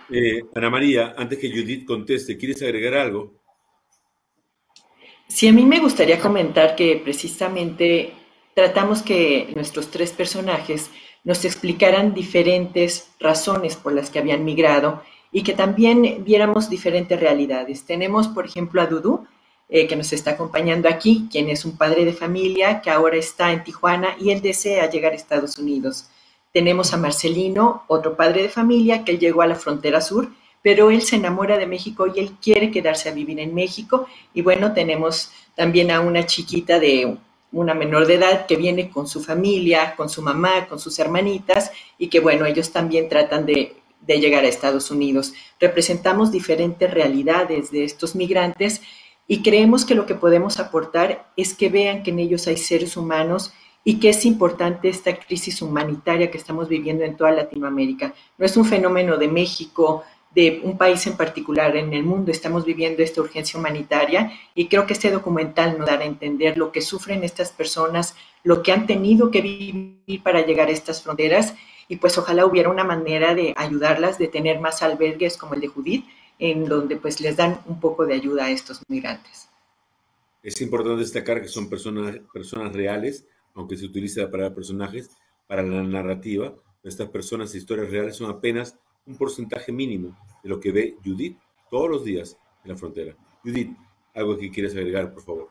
Speaker 1: Ana María, antes que Judith conteste, ¿quieres agregar algo?
Speaker 7: Sí, a mí me gustaría comentar que precisamente tratamos que nuestros tres personajes nos explicaran diferentes razones por las que habían migrado y que también viéramos diferentes realidades. Tenemos, por ejemplo, a Dudu, que nos está acompañando aquí, quien es un padre de familia que ahora está en Tijuana y él desea llegar a Estados Unidos. Tenemos a Marcelino, otro padre de familia que él llegó a la frontera sur, pero él se enamora de México y él quiere quedarse a vivir en México. Y bueno, tenemos también a una chiquita de una menor de edad que viene con su familia, con su mamá, con sus hermanitas, y que bueno, ellos también tratan de llegar a Estados Unidos. Representamos diferentes realidades de estos migrantes y creemos que lo que podemos aportar es que vean que en ellos hay seres humanos y que es importante esta crisis humanitaria que estamos viviendo en toda Latinoamérica. No es un fenómeno de México, de un país en particular en el mundo, estamos viviendo esta urgencia humanitaria y creo que este documental nos dará a entender lo que sufren estas personas, lo que han tenido que vivir para llegar a estas fronteras y pues ojalá hubiera una manera de ayudarlas, de tener más albergues como el de Judith, en donde pues les dan un poco de ayuda a estos migrantes.
Speaker 1: Es importante destacar que son personas reales, aunque se utiliza la palabra personajes para la narrativa. Estas personas e historias reales son apenas un porcentaje mínimo de lo que ve Judith todos los días en la frontera. Judith, algo que quieres agregar, por favor.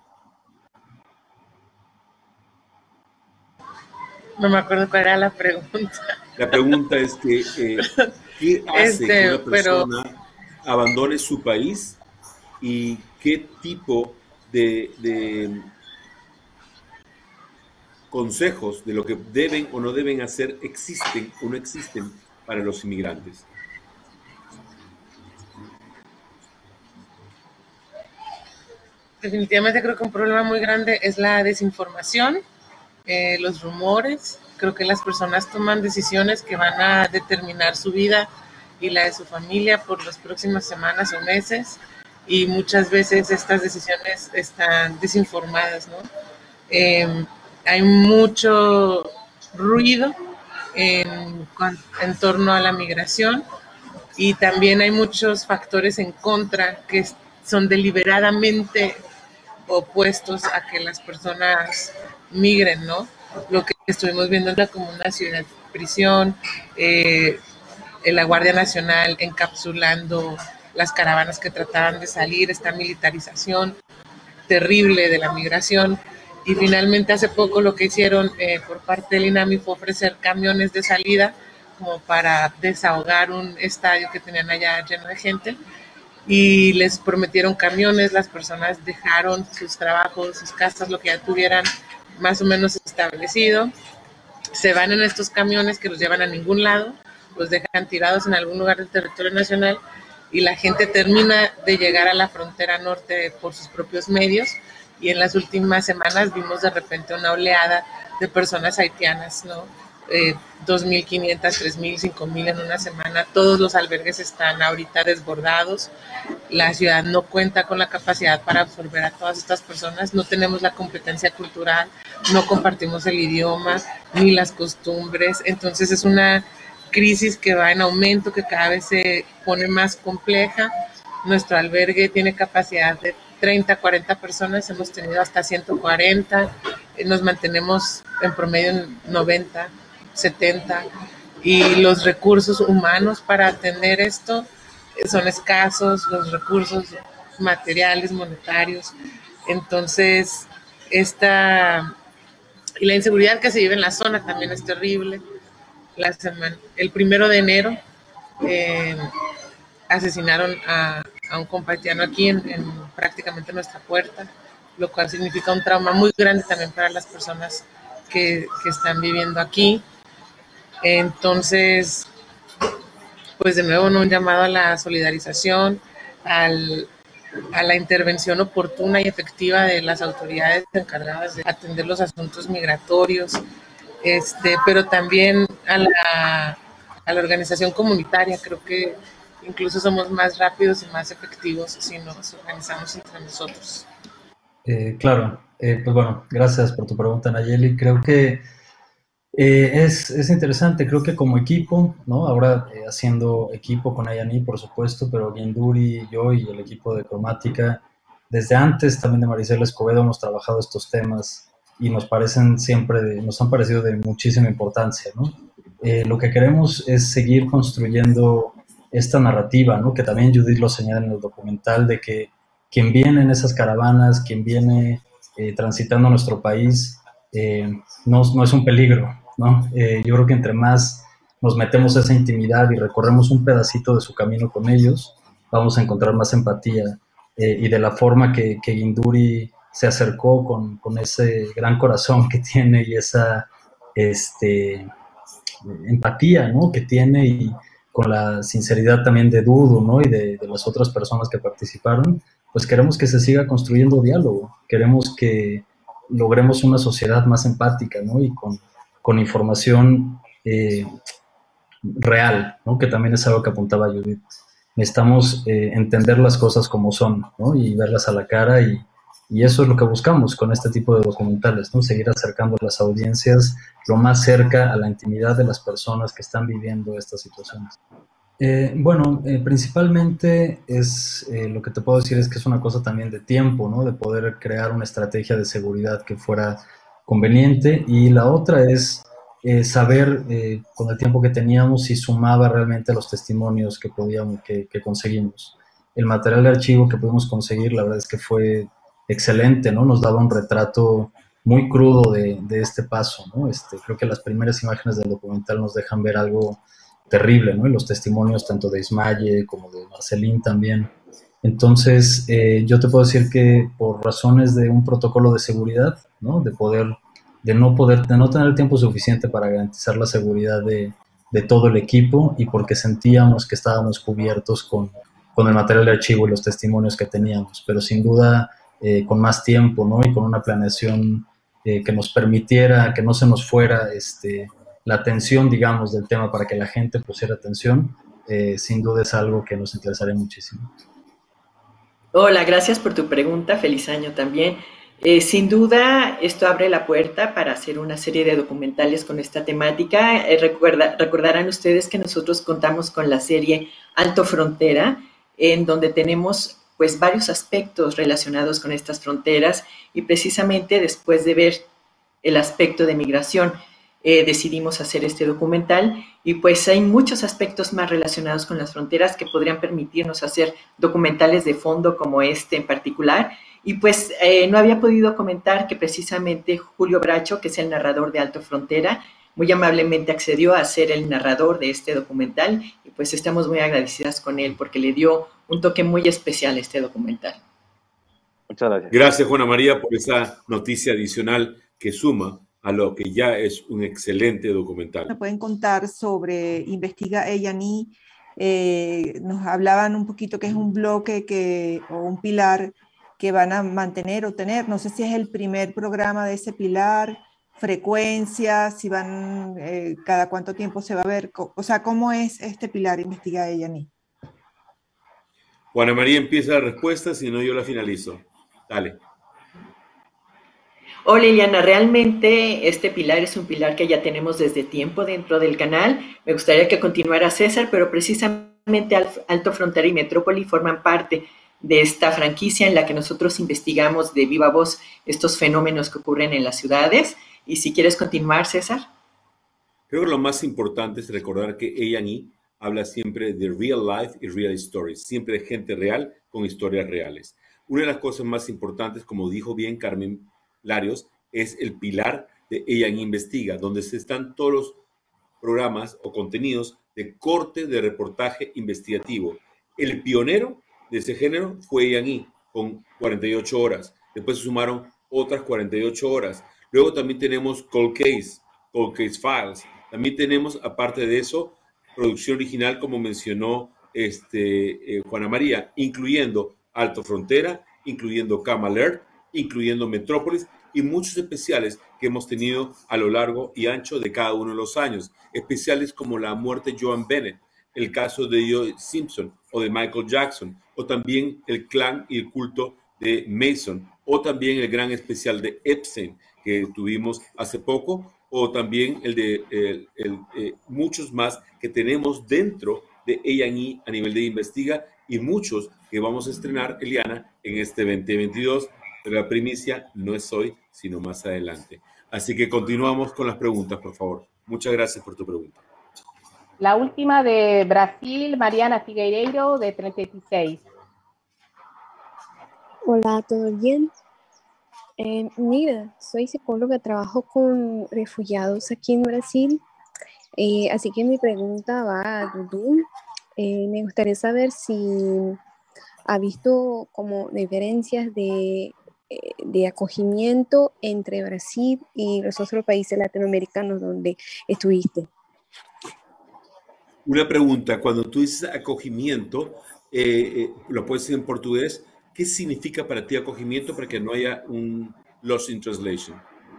Speaker 10: No me acuerdo cuál era la pregunta.
Speaker 1: La pregunta es que, ¿qué hace que una persona abandone su país y qué tipo de consejos de lo que deben o no deben hacer existen o no existen para los inmigrantes?
Speaker 10: Definitivamente creo que un problema muy grande es la desinformación, los rumores. Creo que las personas toman decisiones que van a determinar su vida y la de su familia por las próximas semanas o meses, y muchas veces estas decisiones están desinformadas, ¿no? Hay mucho ruido en torno a la migración y también hay muchos factores en contra que son deliberadamente opuestos a que las personas migren, ¿no? Lo que estuvimos viendo en la Comuna Ciudad Prisión, la Guardia Nacional encapsulando las caravanas que trataban de salir, esta militarización terrible de la migración. Y finalmente hace poco lo que hicieron por parte del INAMI fue ofrecer camiones de salida como para desahogar un estadio que tenían allá lleno de gente, y les prometieron camiones. Las personas dejaron sus trabajos, sus casas, lo que ya tuvieran más o menos establecido, se van en estos camiones que los llevan a ningún lado, los dejan tirados en algún lugar del territorio nacional y la gente termina de llegar a la frontera norte por sus propios medios. Y en las últimas semanas vimos de repente una oleada de personas haitianas, ¿no? 2.500, 3.000, 5.000 en una semana. Todos los albergues están ahorita desbordados. La ciudad no cuenta con la capacidad para absorber a todas estas personas. No tenemos la competencia cultural, no compartimos el idioma ni las costumbres. Entonces es una crisis que va en aumento, que cada vez se pone más compleja. Nuestro albergue tiene capacidad de 30, 40 personas, hemos tenido hasta 140, nos mantenemos en promedio en 90, 70, y los recursos humanos para atender esto son escasos, los recursos materiales, monetarios. Entonces, y la inseguridad que se vive en la zona también es terrible. El 1 de enero asesinaron a un compatriano aquí en prácticamente nuestra puerta, lo cual significa un trauma muy grande también para las personas que están viviendo aquí. Entonces, pues de nuevo, ¿no? Un llamado a la solidarización, a la intervención oportuna y efectiva de las autoridades encargadas de atender los asuntos migratorios, pero también a la organización comunitaria. Creo que incluso somos más rápidos y más efectivos si nos organizamos entre nosotros.
Speaker 8: Claro, pues bueno, gracias por tu pregunta, Nayeli. Creo que Es interesante, creo que como equipo, ¿no? Ahora haciendo equipo con Ayani, por supuesto, pero Guinduri, yo y el equipo de Cromática, desde antes también de Maricela Escobedo hemos trabajado estos temas y nos parecen siempre, nos han parecido de muchísima importancia, ¿no? Lo que queremos es seguir construyendo esta narrativa, ¿no? Que también Judith lo señala en el documental, de que quien viene en esas caravanas, quien viene transitando nuestro país, no es un peligro, ¿no? Yo creo que entre más nos metemos a esa intimidad y recorremos un pedacito de su camino con ellos, vamos a encontrar más empatía. Y de la forma que Guinduri se acercó con ese gran corazón que tiene y esa empatía, ¿no? Que tiene, y con la sinceridad también de Dudu, ¿no? Y de las otras personas que participaron, pues queremos que se siga construyendo diálogo, queremos que logremos una sociedad más empática, ¿no? Y con información real, ¿no? Que también es algo que apuntaba Judith. Necesitamos entender las cosas como son, ¿no? Y verlas a la cara, y eso es lo que buscamos con este tipo de documentales, ¿no? Seguir acercando a las audiencias lo más cerca a la intimidad de las personas que están viviendo estas situaciones. Principalmente lo que te puedo decir es que es una cosa también de tiempo, ¿no? De poder crear una estrategia de seguridad que fuera conveniente, y la otra es saber con el tiempo que teníamos si sumaba realmente los testimonios que conseguimos. El material de archivo que pudimos conseguir, la verdad es que fue excelente, ¿no? Nos daba un retrato muy crudo de este paso, ¿no? Creo que las primeras imágenes del documental nos dejan ver algo terrible, ¿no? Y los testimonios tanto de Ismaye como de Marcelín también. Entonces, yo te puedo decir que por razones de un protocolo de seguridad, ¿no? De no tener el tiempo suficiente para garantizar la seguridad de todo el equipo, y porque sentíamos que estábamos cubiertos con el material de archivo y los testimonios que teníamos, pero sin duda con más tiempo, ¿no? Y con una planeación que nos permitiera que no se nos fuera la atención, digamos, del tema, para que la gente pusiera atención, sin duda es algo que nos interesaría muchísimo.
Speaker 7: Hola, gracias por tu pregunta, feliz año también. Sin duda, esto abre la puerta para hacer una serie de documentales con esta temática. Recordarán ustedes que nosotros contamos con la serie Alto Frontera, en donde tenemos pues varios aspectos relacionados con estas fronteras, y precisamente después de ver el aspecto de migración, decidimos hacer este documental, y pues hay muchos aspectos más relacionados con las fronteras que podrían permitirnos hacer documentales de fondo como este en particular. Y pues no había podido comentar que precisamente Julio Bracho, que es el narrador de Alto Frontera, muy amablemente accedió a ser el narrador de este documental, y pues estamos muy agradecidas con él porque le dio un toque muy especial a este documental.
Speaker 15: Muchas gracias.
Speaker 1: Gracias, Juana María, por esa noticia adicional que suma a lo que ya es un excelente documental.
Speaker 16: ¿Me pueden contar sobre Investiga Eyani? Nos hablaban un poquito que es un bloque o un pilar que van a mantener o tener. No sé si es el primer programa de ese pilar, frecuencia, si van, cada cuánto tiempo se va a ver. O sea, ¿cómo es este pilar Investiga Eyani?
Speaker 1: Juana María empieza la respuesta, si no yo la finalizo. Dale.
Speaker 7: Hola, Liliana, realmente este pilar es un pilar que ya tenemos desde tiempo dentro del canal. Me gustaría que continuara César, pero precisamente Alto Frontera y Metrópoli forman parte de esta franquicia en la que nosotros investigamos de viva voz estos fenómenos que ocurren en las ciudades. Y si quieres continuar, César.
Speaker 1: Creo que lo más importante es recordar que A&E habla siempre de real life y real stories, siempre de gente real con historias reales. Una de las cosas más importantes, como dijo bien Carmen Larios, es el pilar de A&E Investiga, donde están todos los programas o contenidos de corte de reportaje investigativo. El pionero de ese género fue A&E, con 48 horas. Después se sumaron otras 48 horas. Luego también tenemos Cold Case Files. También tenemos, aparte de eso, producción original, como mencionó Juana María, incluyendo Alto Frontera, incluyendo Cam Alert, incluyendo Metrópolis, y muchos especiales que hemos tenido a lo largo y ancho de cada uno de los años. Especiales como la muerte de Joan Bennett, el caso de O.J. Simpson o de Michael Jackson, o también el clan y el culto de Mason, o también el gran especial de Epstein que tuvimos hace poco, o también el de muchos más que tenemos dentro de A&E a nivel de Investiga y muchos que vamos a estrenar, Eliana, en este 2022, pero la primicia no es hoy, sino más adelante. Así que continuamos con las preguntas, por favor. Muchas gracias por tu pregunta.
Speaker 11: La última de Brasil, Mariana Figueiredo, de 36.
Speaker 17: Hola, ¿todo bien? Mira, soy psicóloga, trabajo con refugiados aquí en Brasil, así que mi pregunta va a Dudu. Me gustaría saber si ha visto como diferencias de acogimiento entre Brasil y los otros países latinoamericanos donde estuviste.
Speaker 1: Una pregunta, cuando tú dices acogimiento, lo puedes decir en portugués, ¿qué significa para ti acogimiento para que no haya un loss in translation?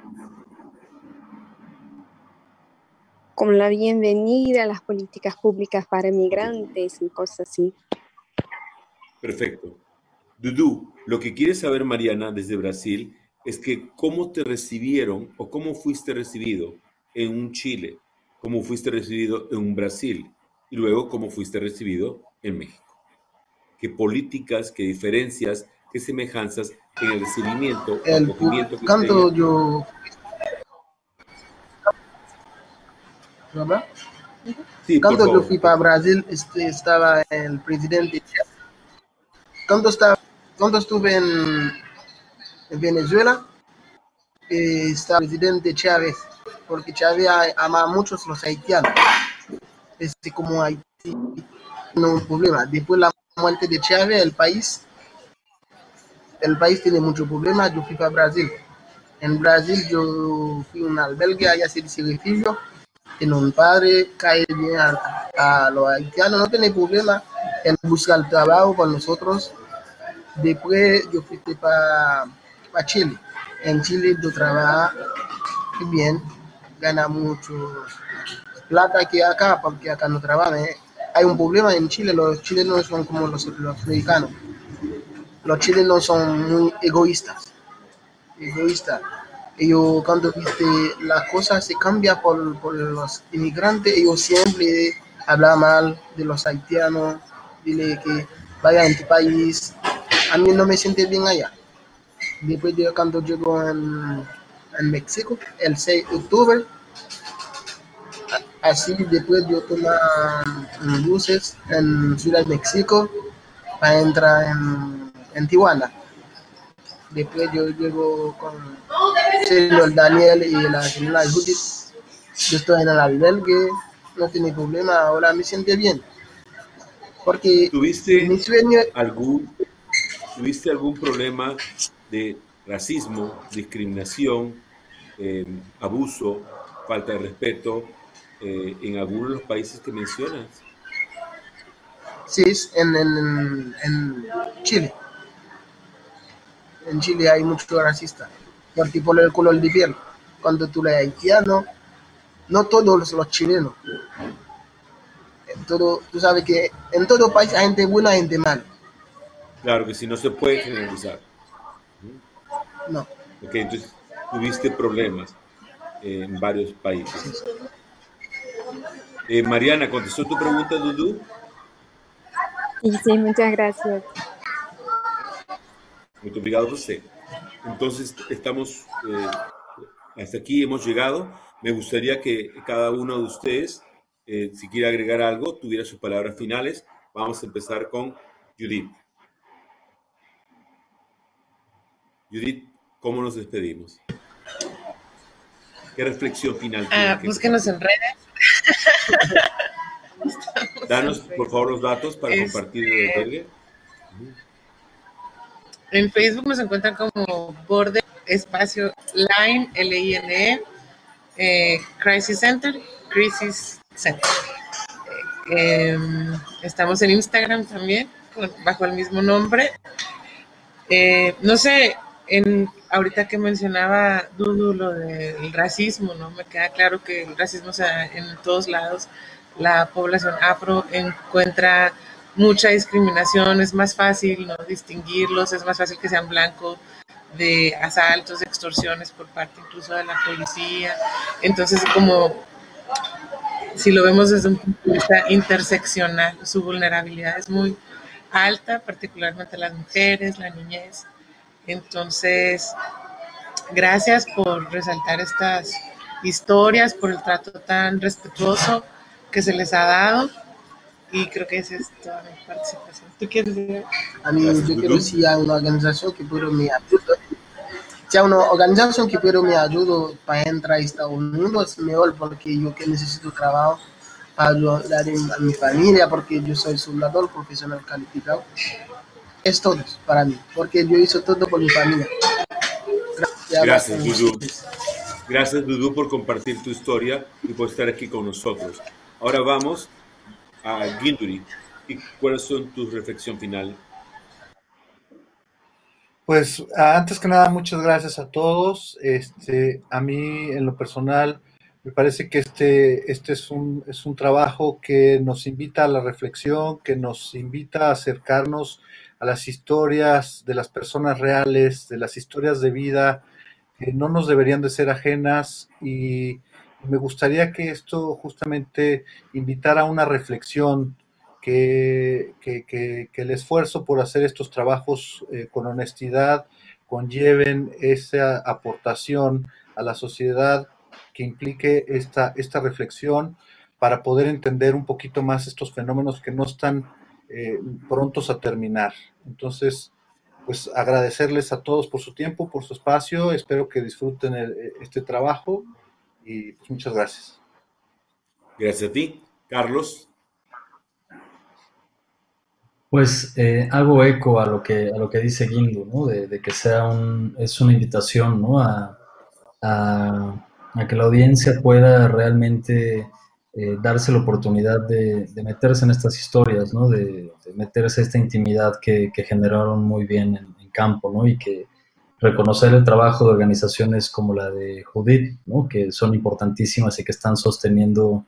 Speaker 17: Como la bienvenida, las políticas públicas para migrantes y cosas así.
Speaker 1: Perfecto. Dudu, lo que quiere saber Mariana desde Brasil es que cómo te recibieron o cómo fuiste recibido en un Chile, cómo fuiste recibido en un Brasil y luego cómo fuiste recibido en México. ¿Qué políticas, qué diferencias, qué semejanzas en el recibimiento, el acogimiento que
Speaker 3: cuando yo...
Speaker 1: Sí,
Speaker 3: cuando yo fui para Brasil, estaba el presidente. Cuando estuve en Venezuela, estaba el presidente Chávez, porque Chávez ama mucho a los haitianos. Como Haití no hay un problema. Después de la muerte de Chávez, el país tiene muchos problemas. Yo fui para Brasil. En Brasil yo fui a un albergue, allá se dice refugio. Tiene un padre, cae bien a los haitianos, no tiene problema en buscar trabajo con nosotros. Después yo fui para Chile. En Chile yo trabajo bien, gana mucho plata que acá, porque acá no trabajan. Hay un problema en Chile, los chilenos son como los mexicanos. Los chilenos son muy egoístas. Ellos cuando viste las cosas se cambian por los inmigrantes, ellos siempre hablan mal de los haitianos, dile que vayan en tu país. A mí no me siento bien allá. Después de cuando llego en México, el 6 de octubre, así después yo tomo buses en Ciudad de México para entrar en Tijuana. Después yo llego con el Daniel y la señora Judith. Yo estoy en el albergue, no tiene problema, ahora me siento bien. Porque
Speaker 1: ¿Tuviste
Speaker 3: mi sueño...
Speaker 1: ¿Tuviste algún problema de racismo, discriminación, abuso, falta de respeto en algunos de los países que mencionas?
Speaker 3: Sí, en Chile. En Chile hay mucho racista, por el color de piel. Cuando tú eres haitiano, no todos los chilenos. Tú sabes que en todo país hay gente buena y gente mala.
Speaker 1: Claro que sí, no se puede generalizar.
Speaker 3: No.
Speaker 1: Ok, entonces tuviste problemas en varios países. Mariana, ¿contestó tu pregunta, Dudu?
Speaker 17: Sí, muchas gracias.
Speaker 1: Muy obrigado, José. Entonces, estamos, hasta aquí hemos llegado. Me gustaría que cada uno de ustedes, si quiere agregar algo, tuviera sus palabras finales. Vamos a empezar con Judith. Judith, ¿cómo nos despedimos? ¿Qué reflexión final tienes?
Speaker 10: Búsquenos en redes.
Speaker 1: Danos, por favor, los datos para compartir el albergue.
Speaker 10: En Facebook nos encuentran como Borde Espacio Line, L-I-N-E, Crisis Center. Estamos en Instagram también, bajo el mismo nombre. No sé, ahorita que mencionaba Dudu lo del racismo, ¿no? Me queda claro que el racismo se da en todos lados. La población afro encuentra mucha discriminación, es más fácil no distinguirlos, es más fácil que sean blancos de asaltos, de extorsiones por parte incluso de la policía. Entonces, como si lo vemos desde un punto de vista interseccional, su vulnerabilidad es muy alta, particularmente las mujeres, la niñez. Entonces, gracias por resaltar estas historias, por el trato tan respetuoso que se les ha dado, y creo que esa es toda mi participación. ¿Tú quieres decir?
Speaker 3: A mí yo quiero si hay una organización que pueda me ayudar. Si hay una organización que pueda me ayudar para entrar a Estados Unidos, es mejor, porque yo que necesito trabajo para ayudar a mi familia, porque yo soy soldador profesional calificado. Es todo para mí, porque yo hice todo por mi familia.
Speaker 1: Gracias, Dudu. Gracias, Dudu, por compartir tu historia y por estar aquí con nosotros. Ahora vamos a Ginduri. ¿Y cuáles son tus reflexiones finales?
Speaker 9: Pues antes que nada, muchas gracias a todos. A mí, en lo personal, me parece que este es un trabajo que nos invita a la reflexión, que nos invita a acercarnos a las historias de las personas reales, de las historias de vida, que no nos deberían de ser ajenas, y me gustaría que esto justamente invitara a una reflexión, que el esfuerzo por hacer estos trabajos con honestidad conlleven esa aportación a la sociedad que implique esta reflexión, para poder entender un poquito más estos fenómenos que no están prontos a terminar. Entonces, pues agradecerles a todos por su tiempo, por su espacio. Espero que disfruten este trabajo, y pues muchas gracias.
Speaker 1: Gracias a ti, Carlos.
Speaker 8: Pues hago eco a lo que dice Guindo, ¿no? De que es una invitación, ¿no? A que la audiencia pueda realmente darse la oportunidad de meterse en estas historias, ¿no? De meterse en esta intimidad que generaron muy bien en campo, ¿no? Y que reconocer el trabajo de organizaciones como la de Judith, ¿no? Que son importantísimas y que están sosteniendo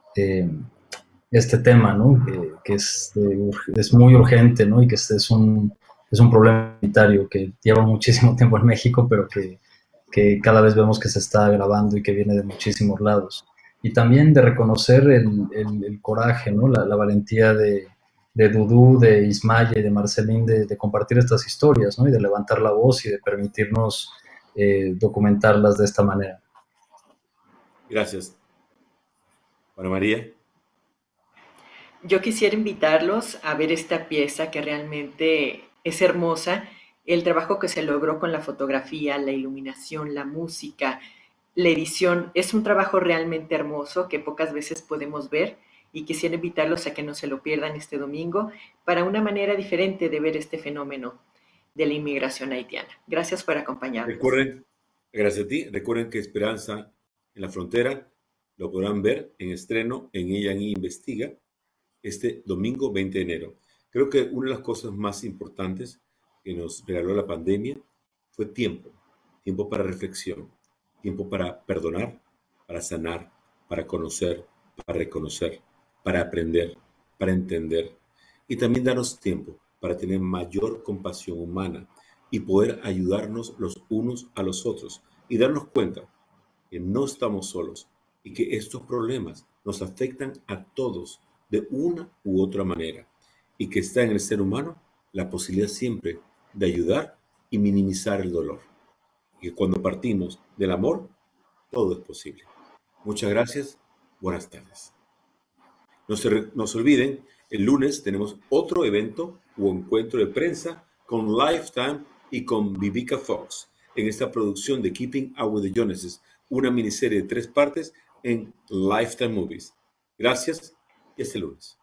Speaker 8: este tema, ¿no? Que es muy urgente, ¿no? Y que es un problema humanitario que lleva muchísimo tiempo en México, pero que cada vez vemos que se está agravando y que viene de muchísimos lados. Y también de reconocer el coraje, ¿no? La valentía de Dudu, de Ismaya y de Marcelín de compartir estas historias, ¿no? Y de levantar la voz y de permitirnos documentarlas de esta manera.
Speaker 1: Gracias. Ana María.
Speaker 7: Yo quisiera invitarlos a ver esta pieza que realmente es hermosa, el trabajo que se logró con la fotografía, la iluminación, la música, la edición. Es un trabajo realmente hermoso que pocas veces podemos ver, y quisiera invitarlos a que no se lo pierdan este domingo para una manera diferente de ver este fenómeno de la inmigración haitiana. Gracias por acompañarnos.
Speaker 1: Recuerden, gracias a ti, recuerden que Esperanza en la Frontera lo podrán ver en estreno en A&E Investiga este domingo 20 de enero. Creo que una de las cosas más importantes que nos regaló la pandemia fue tiempo para reflexión, tiempo para perdonar, para sanar, para conocer, para reconocer, para aprender, para entender, y también darnos tiempo para tener mayor compasión humana y poder ayudarnos los unos a los otros y darnos cuenta que no estamos solos y que estos problemas nos afectan a todos de una u otra manera, y que está en el ser humano la posibilidad siempre de ayudar y minimizar el dolor. Y que cuando partimos del amor, todo es posible. Muchas gracias. Buenas tardes. No se olviden, el lunes tenemos otro evento o encuentro de prensa con Lifetime y con Vivica Fox en esta producción de Keeping Up with the Joneses, una miniserie de 3 partes en Lifetime Movies. Gracias y hasta el lunes.